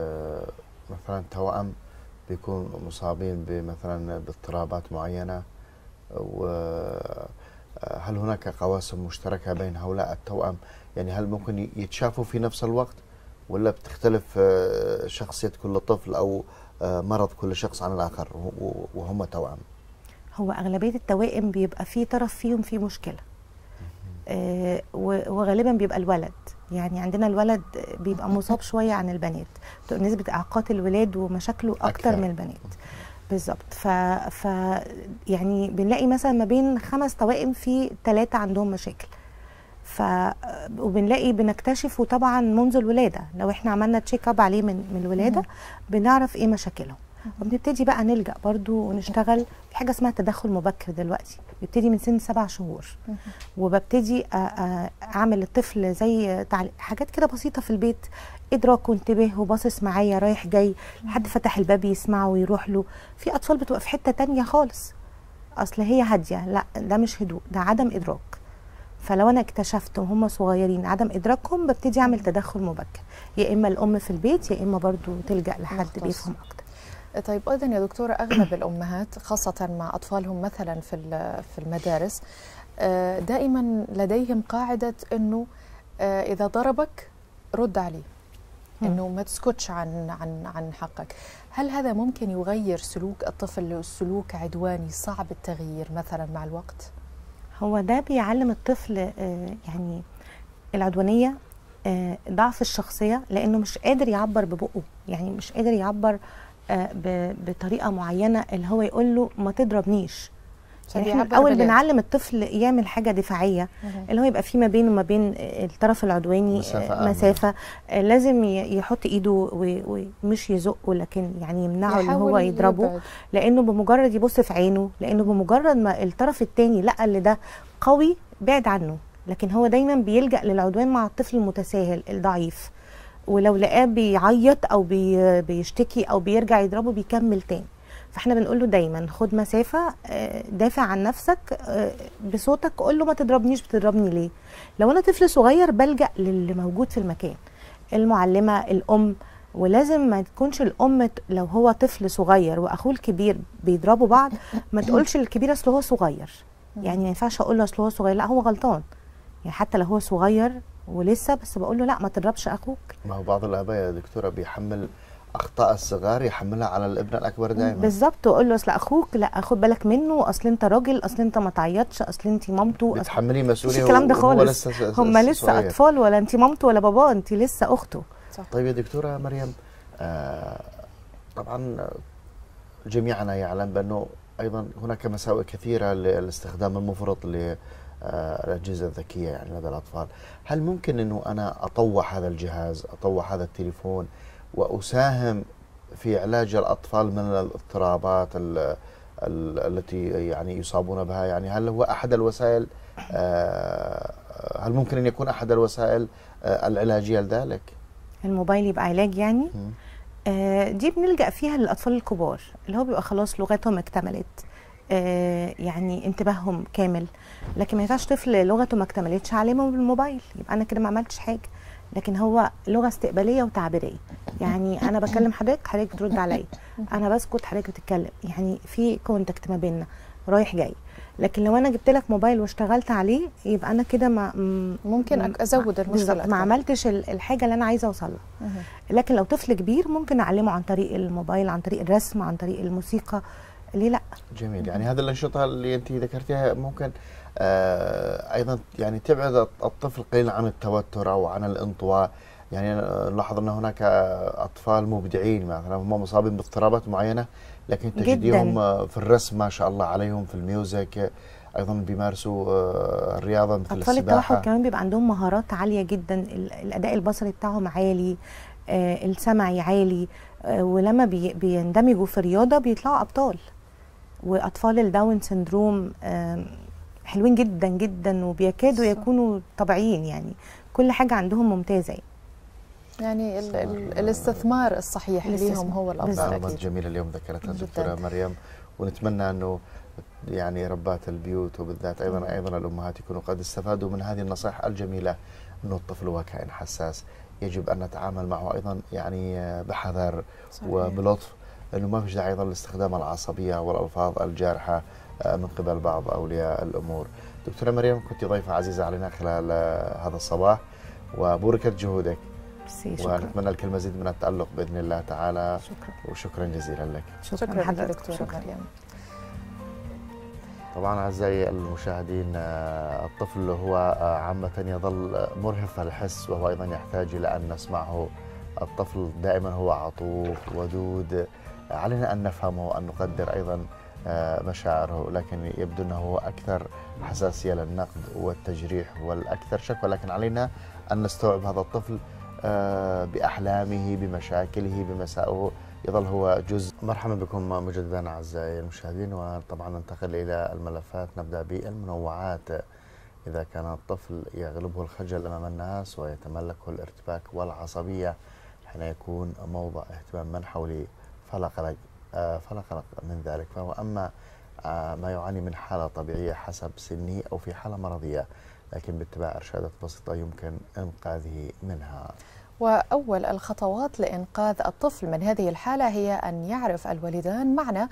مثلا توأم بيكون مصابين مثلا باضطرابات معينة، وهل هناك قواسم مشتركة بين هؤلاء التوأم؟ يعني هل ممكن يتشافوا في نفس الوقت، ولا بتختلف شخصية كل طفل أو مرض كل شخص عن الآخر وهم توأم؟ هو أغلبية التوائم بيبقى في طرف فيهم فيه مشكلة، وغالبا بيبقى الولد. يعني عندنا الولد بيبقى مصاب شوية عن البنات، نسبة إعاقات الولاد ومشاكله أكتر من البنات. بالظبط. ف يعني بنلاقي مثلا ما بين 5 توائم في 3 عندهم مشاكل. وبنلاقي بنكتشفه طبعا منذ الولادة، لو احنا عملنا تشيك اب عليه من الولادة بنعرف ايه مشاكلهم. وبنبتدي بقى نلجأ برضو ونشتغل في حاجة اسمها تدخل مبكر. دلوقتي بيبتدي من سن 7 شهور، وببتدي اعمل للطفل زي حاجات كده بسيطة في البيت، ادراك وانتباه وباصص معايا رايح جاي، حد فتح الباب يسمعه ويروح له. في اطفال بتبقى في حتة تانية خالص، اصل هي هادية، لا ده مش هدوء، ده عدم ادراك. فلو انا اكتشفت وهم صغيرين عدم ادراكهم ببتدي اعمل تدخل مبكر، يا اما الام في البيت يا اما برضو تلجأ لحد بيفهم اكتر. طيب ايضا يا دكتوره، اغلب الامهات خاصه مع اطفالهم مثلا في المدارس دائما لديهم قاعده انه اذا ضربك رد عليه، انه ما تسكتش عن حقك. هل هذا ممكن يغير سلوك الطفل لسلوك عدواني صعب التغيير مثلا مع الوقت؟ هو ده بيعلم الطفل يعني العدوانيه، ضعف الشخصيه، لانه مش قادر يعبر ببقه، يعني مش قادر يعبر بطريقه معينه اللي هو يقول له ما تضربنيش. يعني احنا الاول بنعلم الطفل يعمل حاجه دفاعيه، اللي هو يبقى في ما بينه وما بين الطرف العدواني مسافه لازم يحط ايده ومش يزقه، لكن يعني يمنعه ان هو يضربه، لانه بمجرد يبص في عينه، لانه بمجرد ما الطرف الثاني لقى اللي ده قوي بعد عنه. لكن هو دايما بيلجأ للعدوان مع الطفل المتساهل الضعيف، ولو لقاه بيعيط او بيشتكي او بيرجع يضربه بيكمل تاني. فاحنا بنقول له دايما خد مسافه، دافع عن نفسك بصوتك، قول له ما تضربنيش، بتضربني ليه؟ لو انا طفل صغير بلجأ للي موجود في المكان، المعلمه، الام. ولازم ما تكونش الام لو هو طفل صغير واخوه الكبير بيضربوا بعض ما تقولش للكبير اصل هو صغير. يعني ما ينفعش اقول له اصل هو صغير، لا هو غلطان. يعني حتى لو هو صغير ولسه، بس بقول له لا ما تضربش اخوك. ما هو بعض الاباء يا دكتوره بيحمل اخطاء الصغار يحملها على الابن الاكبر دائما. بالظبط، واقول له اصل اخوك، لا خد بالك منه، اصل انت راجل، اصل انت ما تعيطش، اصل انت مامته، بتحمليه مسؤوليه. الكلام ده خالص، هم لسه اطفال، ولا انت مامته ولا باباه، انت لسه اخته. صح. طيب يا دكتورة مريم، طبعا جميعنا يعلم بأنه أيضا هناك مساوئ كثيرة للاستخدام المفرط للأجهزة الذكية يعني لدى الأطفال. هل ممكن أنه أنا أطوع هذا الجهاز، أطوع هذا التليفون، وأساهم في علاج الأطفال من الاضطرابات التي يعني يصابون بها؟ يعني هل هو أحد الوسائل، هل ممكن أن يكون أحد الوسائل العلاجية لذلك؟ الموبايل يبقى علاج يعني؟ دي بنلجأ فيها للأطفال الكبار اللي هو بيبقى خلاص لغتهم اكتملت، يعني انتباههم كامل. لكن ما ينفعش طفل لغته ما اكتملتش علمه بالموبايل، يبقى أنا كده ما عملتش حاجة. لكن هو لغة استقبالية وتعبيرية، يعني أنا بكلم حضرتك بترد عليا، أنا بسكت حضرتك بتتكلم، يعني في كونتاكت ما بيننا رايح جاي. لكن لو انا جبت لك موبايل واشتغلت عليه يبقى انا كده ما ممكن ازود المشكله، ما عملتش الحاجه اللي انا عايزه اوصل لها. لكن لو طفل كبير ممكن اعلمه عن طريق الموبايل، عن طريق الرسم، عن طريق الموسيقى، ليه لا؟ جميل. يعني هذه الانشطه اللي انت ذكرتيها ممكن ايضا يعني تبعد الطفل قليلا عن التوتر او عن الانطواء. يعني نلاحظ ان هناك اطفال مبدعين مثلا هم مصابين باضطرابات معينه، لكن تجديهم في الرسم ما شاء الله عليهم، في الميوزك ايضا بيمارسوا الرياضه مثل اطفال السباحه. التوحد كمان بيبقى عندهم مهارات عاليه جدا، الاداء البصري بتاعهم عالي، السمعي عالي، ولما بيندمجوا في رياضه بيطلعوا ابطال. واطفال الداون سندروم حلوين جدا جدا وبيكادوا يكونوا طبيعيين، يعني كل حاجه عندهم ممتازه. يعني الاستثمار الصحيح ليهم هو الافضل. معلومات جميله اليوم ذكرتها الدكتوره مريم، ونتمنى انه يعني ربات البيوت وبالذات ايضا الامهات يكونوا قد استفادوا من هذه النصائح الجميله، انه الطفل هو كائن حساس يجب ان نتعامل معه ايضا يعني بحذر وبلطف، لانه ما فيش داعي ايضا لاستخدام العصبيه والالفاظ الجارحه من قبل بعض اولياء الامور. دكتوره مريم كنت ضيفه عزيزه علينا خلال هذا الصباح وبوركت جهودك، ونتمنى لك المزيد من التألق بإذن الله تعالى. شكرا. وشكرا جزيلا لك. شكرا لك دكتورة مريم. طبعا أعزائي المشاهدين، الطفل هو عامة يظل مرهف الحس، وهو أيضا يحتاج إلى أن نسمعه. الطفل دائما هو عطوف ودود، علينا أن نفهمه وأن نقدر أيضا مشاعره، لكن يبدو أنه هو أكثر حساسية للنقد والتجريح والأكثر شكوى، لكن علينا أن نستوعب هذا الطفل بأحلامه، بمشاكله، بمسائه، يظل هو جزء. مرحبا بكم مجددا أعزائي المشاهدين، وطبعا ننتقل إلى الملفات. نبدأ بالمنوعات. إذا كان الطفل يغلبه الخجل أمام الناس ويتملكه الارتباك والعصبية حين يكون موضع اهتمام من حوله، فلا قلق من ذلك، فهو أما ما يعاني من حالة طبيعية حسب سنه أو في حالة مرضية، لكن باتباع إرشادات بسيطة يمكن إنقاذه منها. وأول الخطوات لإنقاذ الطفل من هذه الحالة هي أن يعرف الوالدان معنى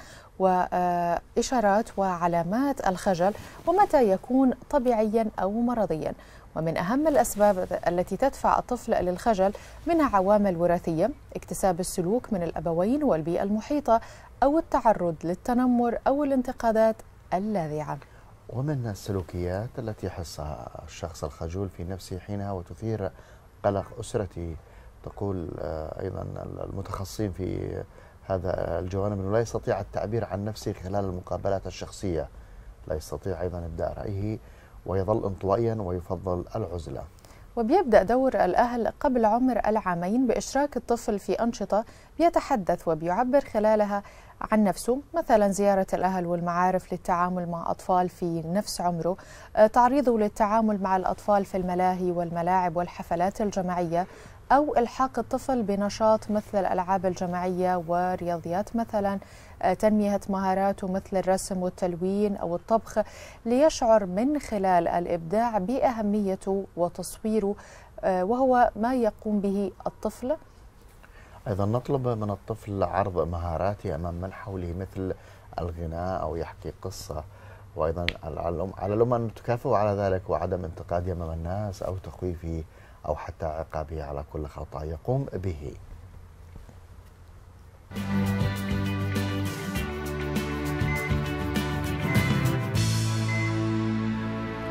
وإشارات وعلامات الخجل ومتى يكون طبيعيا أو مرضيا. ومن أهم الأسباب التي تدفع الطفل للخجل منها عوامل وراثية، اكتساب السلوك من الأبوين والبيئة المحيطة، أو التعرض للتنمر أو الانتقادات اللاذعة. ومن السلوكيات التي يحسها الشخص الخجول في نفسه حينها وتثير قلق أسرته. تقول أيضا المتخصصين في هذا الجوانب أنه لا يستطيع التعبير عن نفسه خلال المقابلات الشخصية، لا يستطيع أيضا إبداء رأيه، ويظل انطوائيا ويفضل العزلة. وبيبدأ دور الأهل قبل عمر العامين بإشراك الطفل في أنشطة بيتحدث وبيعبر خلالها عن نفسه، مثلا زيارة الأهل والمعارف للتعامل مع أطفال في نفس عمره، تعريضه للتعامل مع الأطفال في الملاهي والملاعب والحفلات الجماعية، أو إلحاق الطفل بنشاط مثل الألعاب الجماعية ورياضيات مثلا تنمية مهاراته مثل الرسم والتلوين أو الطبخ، ليشعر من خلال الإبداع بأهميته وتصويره وهو ما يقوم به الطفل. أيضا نطلب من الطفل عرض مهاراته أمام من حوله مثل الغناء أو يحكي قصة، وأيضا على الأم أن تكافئه على ذلك وعدم انتقاده أمام الناس أو تخويفه أو حتى عقابه على كل خطأ يقوم به.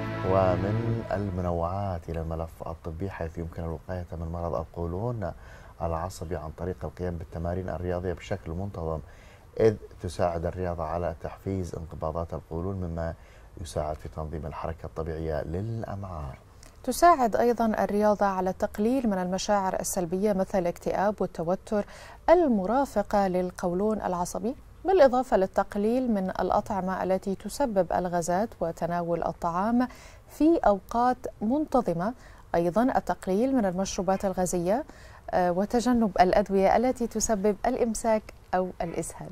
ومن المنوعات إلى الملف الطبي، حيث يمكن الوقاية من مرض القولون. العصبي عن طريق القيام بالتمارين الرياضية بشكل منتظم، إذ تساعد الرياضة على تحفيز انقباضات القولون، مما يساعد في تنظيم الحركة الطبيعية للأمعاء. تساعد أيضا الرياضة على التقليل من المشاعر السلبية مثل الاكتئاب والتوتر المرافقة للقولون العصبي، بالإضافة للتقليل من الأطعمة التي تسبب الغازات وتناول الطعام في أوقات منتظمة، أيضا التقليل من المشروبات الغازية وتجنب الأدوية التي تسبب الإمساك أو الإسهال.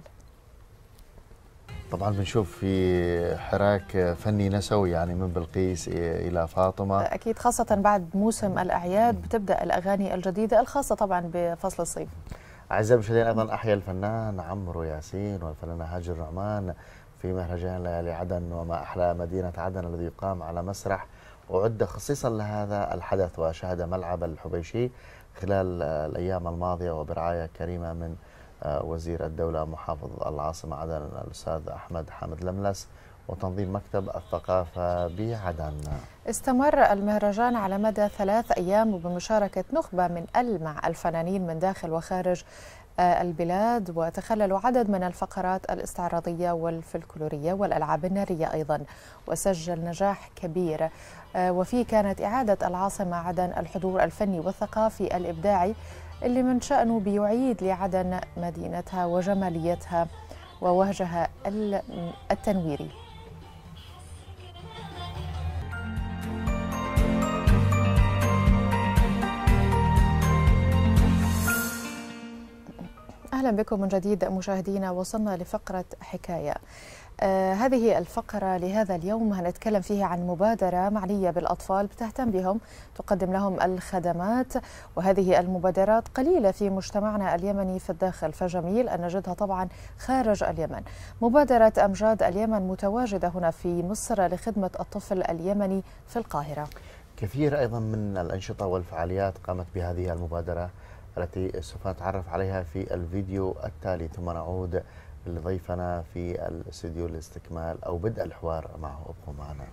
طبعا بنشوف في حراك فني نسوي يعني من بلقيس إلى فاطمة، أكيد خاصة بعد موسم الأعياد بتبدأ الأغاني الجديدة الخاصة طبعا بفصل الصيف. أعزائي المشاهدين، أيضا أحيا الفنان عمرو ياسين والفنانة هاجر نعمان في مهرجان ليالي عدن وما أحلى مدينة عدن الذي يقام على مسرح وعد خصيصا لهذا الحدث، وشهد ملعب الحبيشي خلال الأيام الماضية وبرعاية كريمة من وزير الدولة محافظ العاصمة عدن الأستاذ أحمد حامد لملس وتنظيم مكتب الثقافة بعدن. استمر المهرجان على مدى 3 أيام وبمشاركة نخبة من ألمع الفنانين من داخل وخارج البلاد، وتخللوا عدد من الفقرات الاستعراضية والفلكلورية والألعاب النارية أيضا، وسجل نجاح كبير. وفيه كانت إعادة العاصمة عدن الحضور الفني والثقافي الإبداعي اللي من شأنه بيعيد لعدن مدينتها وجماليتها ووهجها التنويري. أهلا بكم من جديد مشاهدينا. وصلنا لفقرة حكاية. هذه الفقرة لهذا اليوم هنتكلم فيها عن مبادرة معنية بالأطفال بتهتم بهم، تقدم لهم الخدمات، وهذه المبادرات قليلة في مجتمعنا اليمني في الداخل، فجميل أن نجدها طبعا خارج اليمن. مبادرة أمجاد اليمن متواجدة هنا في مصر لخدمة الطفل اليمني في القاهرة. كثير أيضا من الأنشطة والفعاليات قامت بهذه المبادرة التي سوف نتعرف عليها في الفيديو التالي، ثم نعود لضيفنا في الاستديو لاستكمال أو بدء الحوار معه. ابقوا معنا.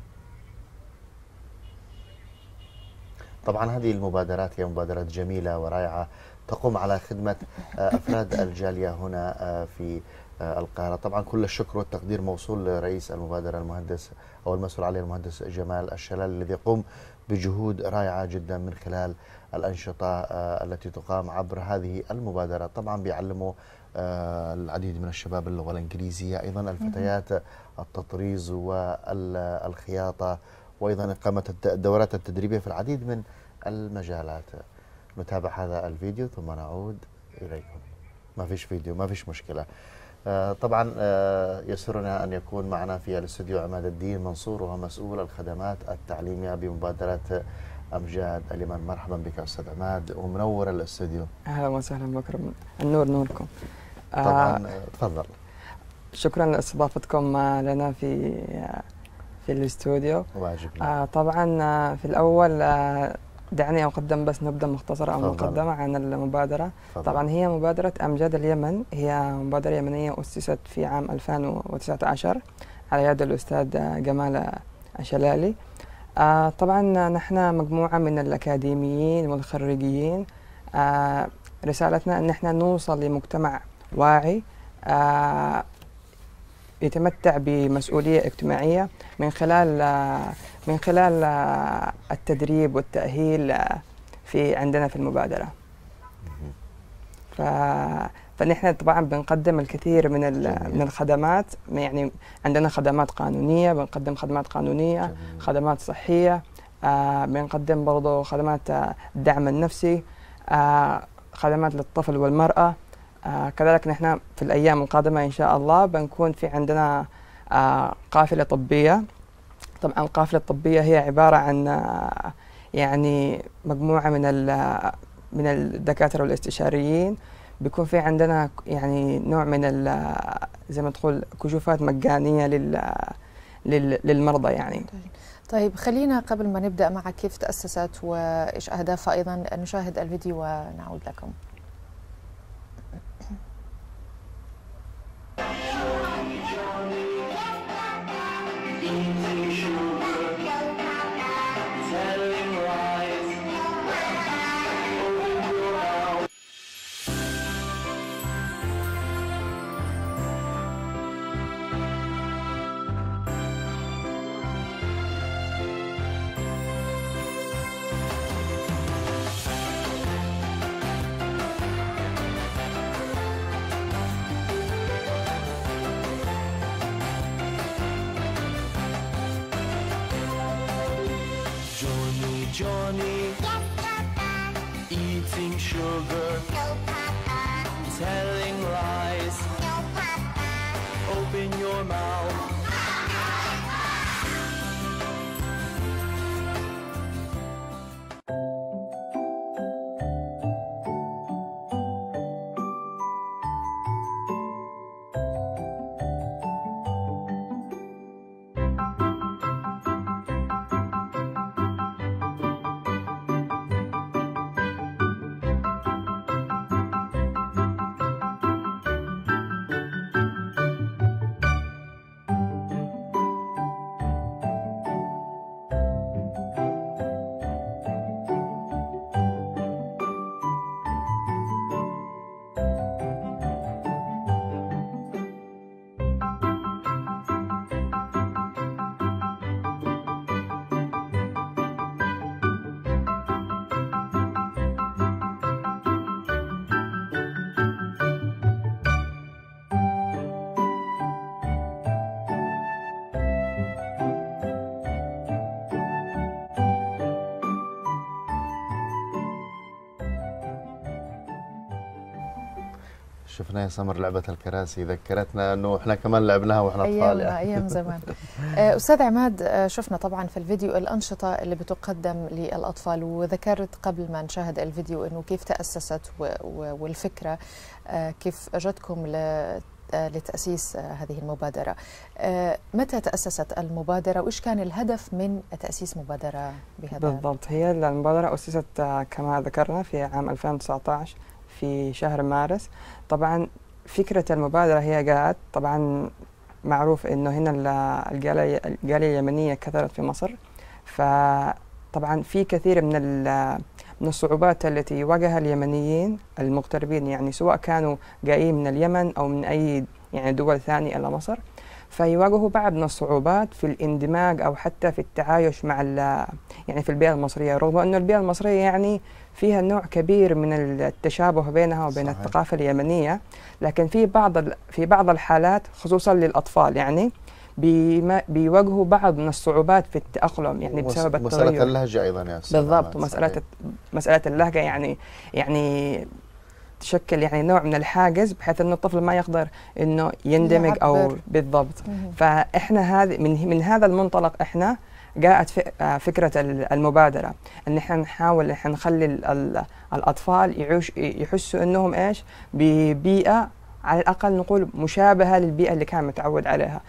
طبعا هذه المبادرات هي مبادرات جميلة ورائعة تقوم على خدمة أفراد الجالية هنا في القاهرة. طبعا كل الشكر والتقدير موصول لرئيس المبادرة المهندس أو المسؤول عليه المهندس جمال الشلال، الذي يقوم بجهود رائعة جدا من خلال الأنشطة التي تقام عبر هذه المبادرة. طبعا بيعلموا العديد من الشباب اللغة الإنجليزية، أيضا الفتيات التطريز والخياطة، وأيضا إقامة الدورات التدريبية في العديد من المجالات. نتابع هذا الفيديو ثم نعود إليكم. ما فيش فيديو، ما فيش مشكلة. طبعا يسرنا أن يكون معنا في الاستوديو عماد الدين منصور، وهو مسؤول الخدمات التعليمية بمبادرة أمجاد اليمن. مرحبا بك أستاذ عماد ومنور الاستوديو. أهلا وسهلا بكم، النور نوركم. طبعا تفضل. شكرا لاستضافتكم لنا في الاستوديو. واجبنا. طبعا في الأول دعني أقدم بس نبذة مختصرة أو مقدمة عن المبادرة. فضل. طبعا هي مبادرة أمجاد اليمن، هي مبادرة يمنية أسست في عام 2019 على يد الأستاذ جمال الشلالي. طبعا نحن مجموعة من الأكاديميين والخريجين، رسالتنا أن نحن نوصل لمجتمع واعي يتمتع بمسؤولية اجتماعية من خلال التدريب والتأهيل عندنا في المبادرة. فنحن طبعا بنقدم الكثير من الخدمات، يعني عندنا خدمات قانونية، بنقدم خدمات قانونية، خدمات صحية، بنقدم برضو خدمات الدعم النفسي، خدمات للطفل والمرأة. كذلك نحن في الأيام القادمة إن شاء الله بنكون في عندنا قافلة طبية. طبعا القافلة الطبية هي عبارة عن يعني مجموعة من الدكاترة والاستشاريين، بيكون في عندنا يعني نوع من زي ما تقول كشوفات مجانية للمرضى يعني. طيب خلينا قبل ما نبدأ معك كيف تأسست وإيش أهدافها أيضا نشاهد الفيديو ونعود لكم. honey. Yes, Papa. Eating sugar. No, Papa. Telling lies. No, Papa. Open your mouth. شفنا يا سمر لعبة الكراسي، ذكرتنا انه احنا كمان لعبناها واحنا اطفال يعني. ايام زمان. استاذ عماد، شفنا طبعا في الفيديو الانشطه اللي بتقدم للاطفال، وذكرت قبل ما نشاهد الفيديو انه كيف تاسست والفكره كيف اجتكم لتاسيس هذه المبادره. متى تاسست المبادره وايش كان الهدف من تاسيس مبادره بهذا؟ بالضبط، هي المبادره اسست كما ذكرنا في عام 2019 في شهر مارس. طبعا فكرة المبادرة هي جاءت، طبعا معروف انه هنا الجالية اليمنية كثرت في مصر، فطبعا في كثير من الصعوبات التي واجهها اليمنيين المغتربين، يعني سواء كانوا جايين من اليمن او من اي يعني دول ثانية الى مصر، فيواجهوا بعض من الصعوبات في الاندماج او حتى في التعايش مع يعني في البيئة المصرية، رغم انه البيئة المصرية يعني فيها نوع كبير من التشابه بينها وبين صحيح. الثقافة اليمنية، لكن في بعض الحالات خصوصا للأطفال يعني بيواجهوا بعض من الصعوبات في التأقلم، يعني بسبب التغير. مسألة اللهجة أيضا يا أستاذ. بالضبط، مسألة اللهجة يعني تشكل يعني نوع من الحاجز، بحيث انه الطفل ما يقدر انه يندمج او بالضبط. فاحنا من هذا المنطلق احنا جاءت فكرة المبادرة، ان احنا نحاول نخلي الاطفال يحسوا انهم ايش ببيئة على الاقل نقول مشابهة للبيئة اللي كان متعود عليها.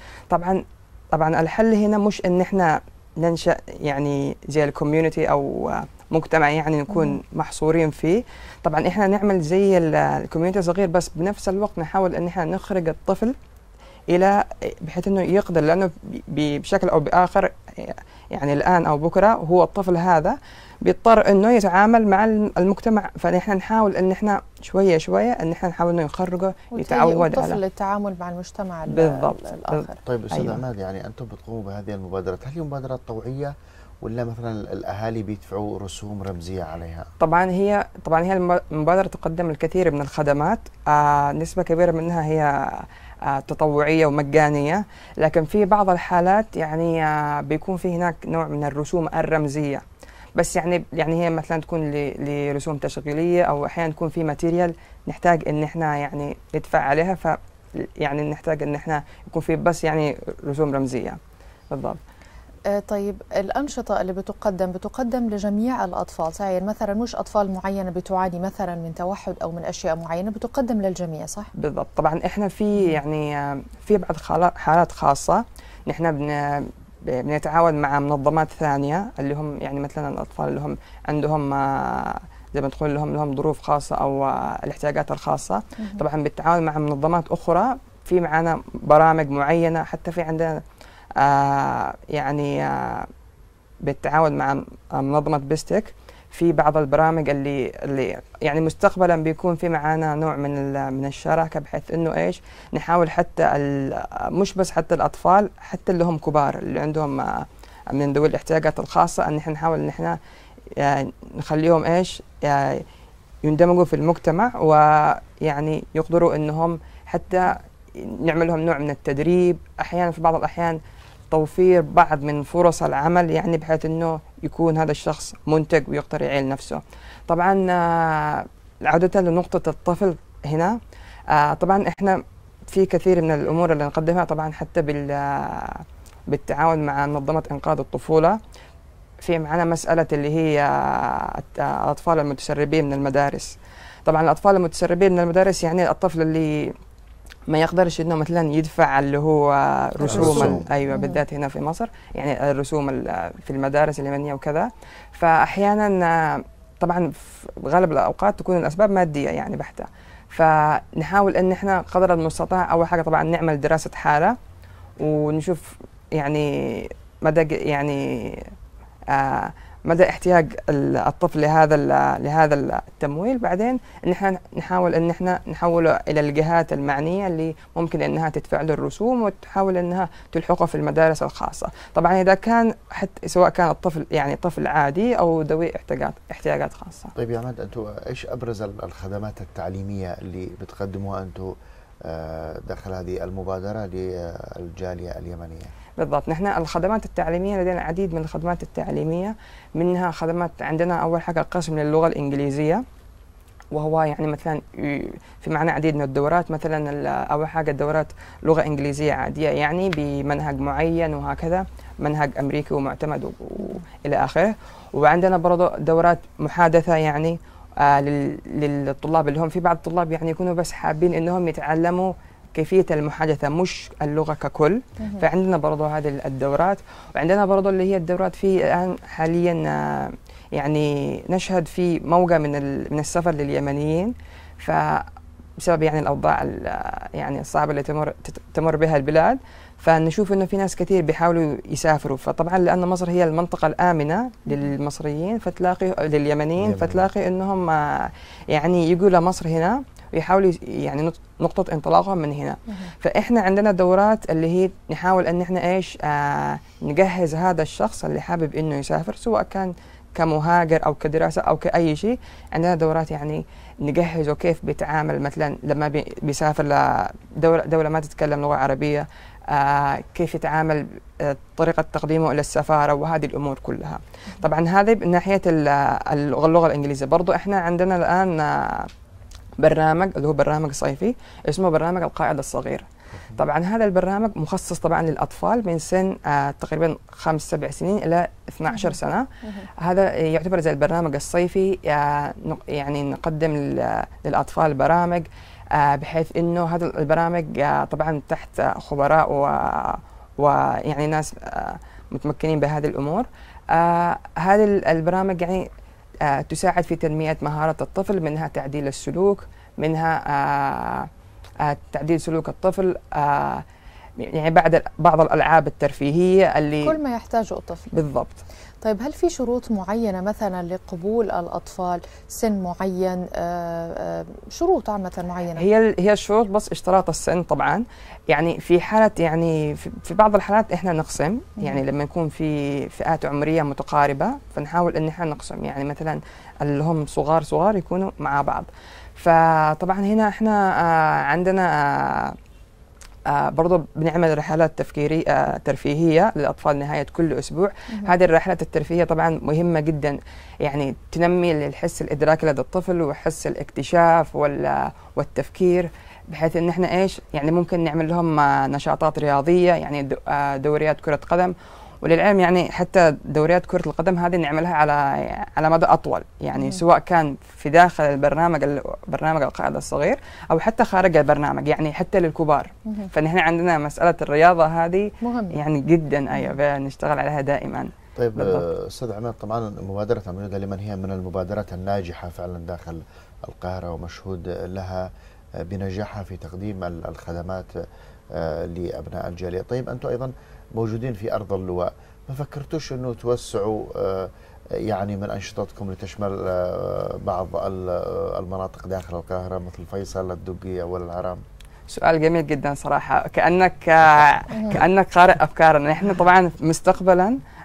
طبعا الحل هنا مش ان احنا ننشأ يعني زي الكوميونتي او مجتمع يعني نكون محصورين فيه. طبعا احنا نعمل زي الكوميونتي صغير، بس بنفس الوقت نحاول ان احنا نخرج الطفل الى بحيث انه يقدر، لانه بشكل او باخر يعني الان او بكره هو الطفل هذا بيضطر انه يتعامل مع المجتمع، فنحن نحاول ان احنا شويه شويه ان احنا نحاول انه يخرجه يتعود على الطفل التعامل مع المجتمع بالضبط الاخر. طيب استاذ عماد، يعني انتم بتقوموا بهذه المبادرات، هل هي مبادرات طوعيه ولا مثلا الاهالي بيدفعوا رسوم رمزيه عليها؟ طبعا هي المبادره تقدم الكثير من الخدمات، نسبه كبيره منها هي تطوعيه ومجانيه، لكن في بعض الحالات يعني بيكون في هناك نوع من الرسوم الرمزيه، بس يعني هي مثلا تكون لرسوم تشغيليه، او احيانا تكون في ماتيريال نحتاج ان احنا يعني ندفع عليها، ف يعني نحتاج ان احنا يكون في بس يعني رسوم رمزيه. بالضبط. طيب الأنشطة اللي بتقدم لجميع الأطفال، يعني مثلا مش أطفال معينة بتعاني مثلا من توحد أو من أشياء معينة، بتقدم للجميع صح؟ بالضبط. طبعا احنا في يعني في بعض حالات خاصة نحن بنتعاون مع منظمات ثانية، اللي هم يعني مثلا الأطفال اللي هم عندهم زي ما تقول لهم ظروف خاصة أو الاحتياجات الخاصة. طبعا بالتعاون مع منظمات أخرى، في معنا برامج معينة، حتى في عندنا يعني بالتعاون مع منظمة بيستك في بعض البرامج اللي يعني مستقبلا بيكون في معانا نوع من الشراكة، بحيث انه ايش نحاول حتى مش بس حتى الاطفال، حتى اللي هم كبار اللي عندهم من ذوي الاحتياجات الخاصة، ان احنا نحاول ان احنا نخليهم ايش يندمجوا في المجتمع، ويعني يقدروا انهم حتى نعمل لهم نوع من التدريب، احيانا في بعض الاحيان توفير بعض من فرص العمل، يعني بحيث انه يكون هذا الشخص منتج ويقدر يعيل نفسه. طبعا عودة لنقطة الطفل هنا، طبعا احنا في كثير من الامور اللي نقدمها طبعا حتى بالتعاون مع منظمة انقاذ الطفولة. في معنا مسألة اللي هي الأطفال المتسربين من المدارس. طبعا الأطفال المتسربين من المدارس يعني الطفل اللي ما يقدرش انه مثلا يدفع اللي هو رسوم ايوه بالذات هنا في مصر، يعني الرسوم في المدارس اليمنيه وكذا. فاحيانا طبعا في غالب الاوقات تكون الاسباب ماديه يعني بحته. فنحاول ان احنا قدر المستطاع اول حاجه طبعا نعمل دراسه حاله ونشوف يعني مدى مدى احتياج الطفل لهذا التمويل. بعدين ان احنا نحاول ان احنا نحوله الى الجهات المعنيه اللي ممكن انها تدفع له الرسوم وتحاول انها تلحقه في المدارس الخاصه. طبعا اذا كان حتى سواء كان الطفل يعني طفل عادي او ذوي احتياجات خاصه. طيب يا عماد، انتم ايش ابرز الخدمات التعليميه اللي بتقدموها انتم داخل هذه المبادره للجاليه اليمنيه؟ بالضبط، نحن الخدمات التعليمية لدينا العديد من الخدمات التعليمية، منها خدمات عندنا أول حاجة قسم للغة الإنجليزية، وهو يعني مثلا في معنا عديد من الدورات. مثلا أول حاجة دورات لغة إنجليزية عادية يعني بمنهج معين وهكذا، منهج أمريكي ومعتمد إلى آخره. وعندنا برضو دورات محادثة يعني للطلاب اللي هم في بعض الطلاب يعني يكونوا بس حابين إنهم يتعلموا كيفية المحادثة مش اللغة ككل. فعندنا برضو هذه الدورات. وعندنا برضو اللي هي الدورات في الآن حاليا يعني نشهد في موجة من السفر لليمنيين، فبسبب يعني الأوضاع يعني الصعبة اللي تمر بها البلاد، فنشوف إنه في ناس كثير بيحاولوا يسافروا. فطبعا لأن مصر هي المنطقة الآمنة للمصريين فتلاقي لليمنيين، فتلاقي إنهم يعني يجوا لمصر هنا ويحاولوا يعني نقطة انطلاقهم من هنا. فإحنا عندنا دورات اللي هي نحاول أن إحنا إيش نجهز هذا الشخص اللي حابب إنه يسافر، سواء كان كمهاجر أو كدراسة أو كأي شيء. عندنا دورات يعني نجهزه كيف بيتعامل مثلا لما بيسافر لدولة ما تتكلم لغة عربية، كيف يتعامل، طريقة تقديمه إلى السفارة، وهذه الأمور كلها. طبعا هذه من ناحية اللغة الإنجليزية. برضو إحنا عندنا الآن برنامج اللي هو برنامج صيفي اسمه برنامج القائد الصغير. طبعا هذا البرنامج مخصص طبعا للأطفال من سن تقريبا 5-7 سنين إلى 12 سنة. هذا يعتبر زي البرنامج الصيفي، يعني نقدم للأطفال برامج بحيث إنه هذا البرامج طبعا تحت خبراء ويعني ناس متمكنين بهذه الأمور. هذه البرامج يعني تساعد في تنمية مهارة الطفل، منها تعديل السلوك، منها تعديل سلوك الطفل، يعني بعض الألعاب الترفيهية اللي كل ما يحتاجه الطفل. بالضبط. طيب هل في شروط معينة مثلا لقبول الأطفال، سن معين، شروط عامة معينة؟ هي الشروط بس اشتراط السن طبعا. يعني في حالة يعني في بعض الحالات احنا نقسم، يعني لما يكون في فئات عمرية متقاربة فنحاول ان احنا نقسم، يعني مثلا اللي هم صغار يكونوا مع بعض. فطبعا هنا احنا عندنا برضو بنعمل رحلات ترفيهية للأطفال نهاية كل أسبوع. هذه الرحلات الترفيهية طبعا مهمة جدا، يعني تنمي الحس الإدراكي لدى الطفل وحس الاكتشاف والتفكير، بحيث ان احنا ايش يعني ممكن نعمل لهم نشاطات رياضية، يعني دوريات كرة قدم. وللعلم يعني حتى دوريات كرة القدم هذه نعملها على مدى أطول، يعني سواء كان في داخل برنامج القائد الصغير أو حتى خارج البرنامج، يعني حتى للكبار. فنحن عندنا مسألة الرياضة هذه مهم. يعني جدا أيوة نشتغل عليها دائما. طيب أستاذ عماد، طبعا مبادرة عميودة لمن هي من المبادرات الناجحة فعلا داخل القاهرة ومشهود لها بنجاحها في تقديم الخدمات لأبناء الجالية. طيب أنتم أيضا موجودين في أرض اللواء، ما فكرتوش أنه توسعوا يعني من أنشطتكم لتشمل بعض المناطق داخل القاهرة مثل فيصل، الدقي أو الهرم؟ سؤال جميل جدا صراحة، كأنك قارئ أفكارنا. نحن طبعا مستقبلا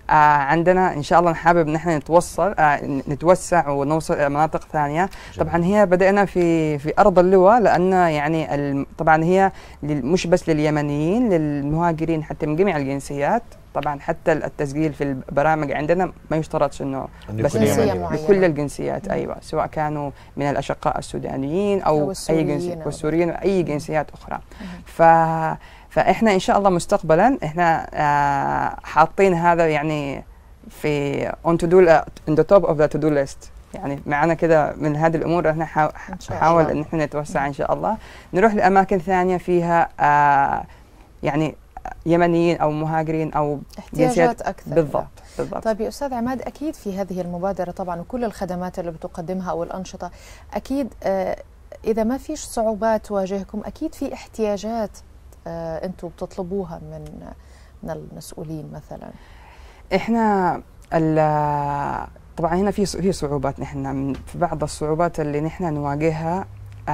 عندنا ان شاء الله حابب ان احنا نتوسع ونوصل الى مناطق ثانيه. طبعا هي بدأنا في ارض اللواء، لان يعني طبعا هي مش بس لليمنيين، للمهاجرين حتى من جميع الجنسيات. طبعا حتى التسجيل في البرامج عندنا ما يشترطش انه بس لكل الجنسيات. ايوه، سواء كانوا من الاشقاء السودانيين او اي جنسيه، والسوريين واي جنسيات اخرى. فاحنا ان شاء الله مستقبلا احنا حاطين هذا يعني في on the top of the to do list. يعني معنا كده من هذه الامور احنا نحاول ان احنا نتوسع ان شاء الله، نروح لاماكن ثانيه فيها يعني يمنيين او مهاجرين او احتياجات اكثر. بالضبط. طيب يا استاذ عماد، اكيد في هذه المبادره طبعا وكل الخدمات اللي بتقدمها او الانشطه، اكيد اذا ما فيش صعوبات تواجهكم اكيد في احتياجات انتم بتطلبوها من المسؤولين مثلا. احنا طبعا هنا في صعوبات. نحن في بعض الصعوبات اللي نحن نواجهها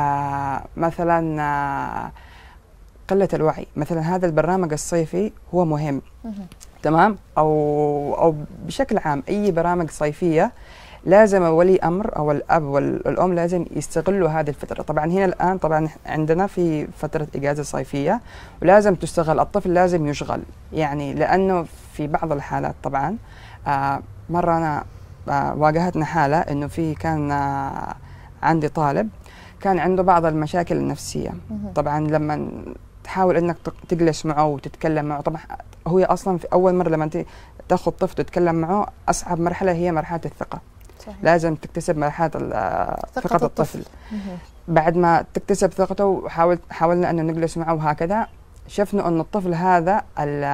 مثلا قلة الوعي. مثلا هذا البرنامج الصيفي هو مهم، تمام، او بشكل عام اي برامج صيفيه لازم ولي امر او الاب والام لازم يستغلوا هذه الفتره. طبعا هنا الان طبعا عندنا في فتره اجازه صيفيه ولازم تستغل، الطفل لازم يشغل، يعني لانه في بعض الحالات طبعا مره انا واجهتنا حاله انه كان عندي طالب كان عنده بعض المشاكل النفسيه. طبعا لما تحاول انك تجلس معه وتتكلم معه، طبعا هو اصلا في اول مره لما انت تاخذ طفل تتكلم معه اصعب مرحله هي مرحله الثقه. صحيح. لازم تكتسب مرحله ثقه الطفل. بعد ما تكتسب ثقته حاولنا انه نجلس معه وهكذا، شفنا انه الطفل هذا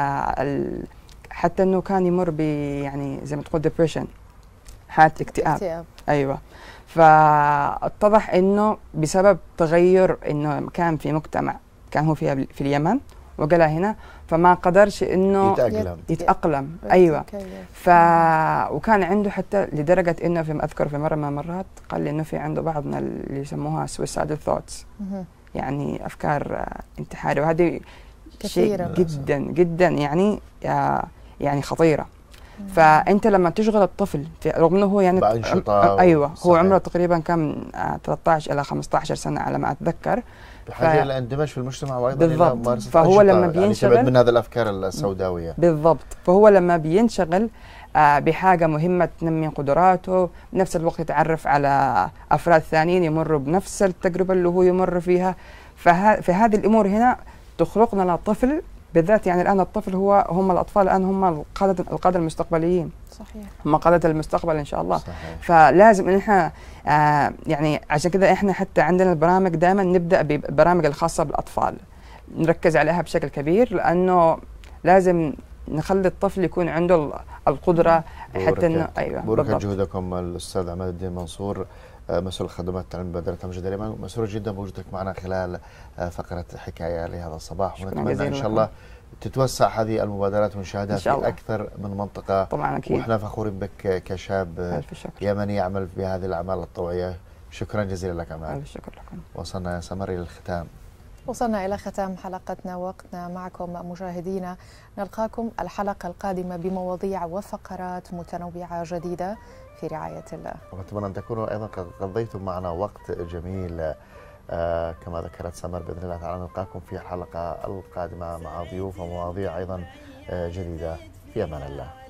حتى انه كان يمر ب يعني زي ما تقول ديبريشن، حاله اكتئاب. ايوه، فاتضح انه بسبب تغير انه كان في مجتمع كان هو فيها في اليمن وجاء هنا، فما قدرش انه يتأقلم. ايوه، وكان عنده حتى لدرجه انه اذكر في مره من المرات قال لي انه في عنده بعض من اللي يسموها suicidal thoughts، يعني افكار انتحاريه، وهذه شيء جدا جدا يعني خطيره. فانت لما تشغل الطفل رغم انه هو يعني ايوه هو عمره تقريبا كان 13 الى 15 سنه على ما اتذكر، بحاجه الى اندماج في المجتمع وايضا الى ممارسه فهو لما بينشغل يعني من هذه الافكار السوداويه. بالضبط، فهو لما بينشغل بحاجه مهمه تنمي قدراته، بنفس الوقت يتعرف على افراد ثانيين يمروا بنفس التجربه اللي هو يمر فيها. في هذه الامور هنا تخلقنا للطفل بالذات. يعني الان الطفل هم الاطفال الان هم القاده المستقبليين. صحيح، هم قاده المستقبل ان شاء الله. صحيح. فلازم ان احنا يعني عشان كذا احنا حتى عندنا البرامج دائما نبدا بالبرامج الخاصه بالاطفال، نركز عليها بشكل كبير، لانه لازم نخلي الطفل يكون عنده القدره حتى انه ايوه. بورك جهودكم الاستاذ عماد الدين منصور، مسؤول خدمات التعليم بمبادرة أمجد اليمن، مسرور جدا بوجودك معنا خلال فقرة حكاية لهذا الصباح، ونتمنى إن شاء الله تتوسع هذه المبادرات ونشاهدها في أكثر من منطقة. طبعا أكيد، وإحنا فخورين بك كشاب يمني يعمل بهذه الأعمال الطوعية. شكرا جزيلا لك عماد. ألف شكر لكم. وصلنا يا سمر إلى الختام. وصلنا إلى ختام حلقتنا، وقتنا معكم مشاهدينا. نلقاكم الحلقة القادمة بمواضيع وفقرات متنوعة جديدة في رعاية الله. وأتمنى أن تكونوا أيضا قضيتم معنا وقت جميل كما ذكرت سمر. بإذن الله تعالى نلقاكم في الحلقة القادمة مع ضيوف ومواضيع أيضا جديدة. في أمان الله.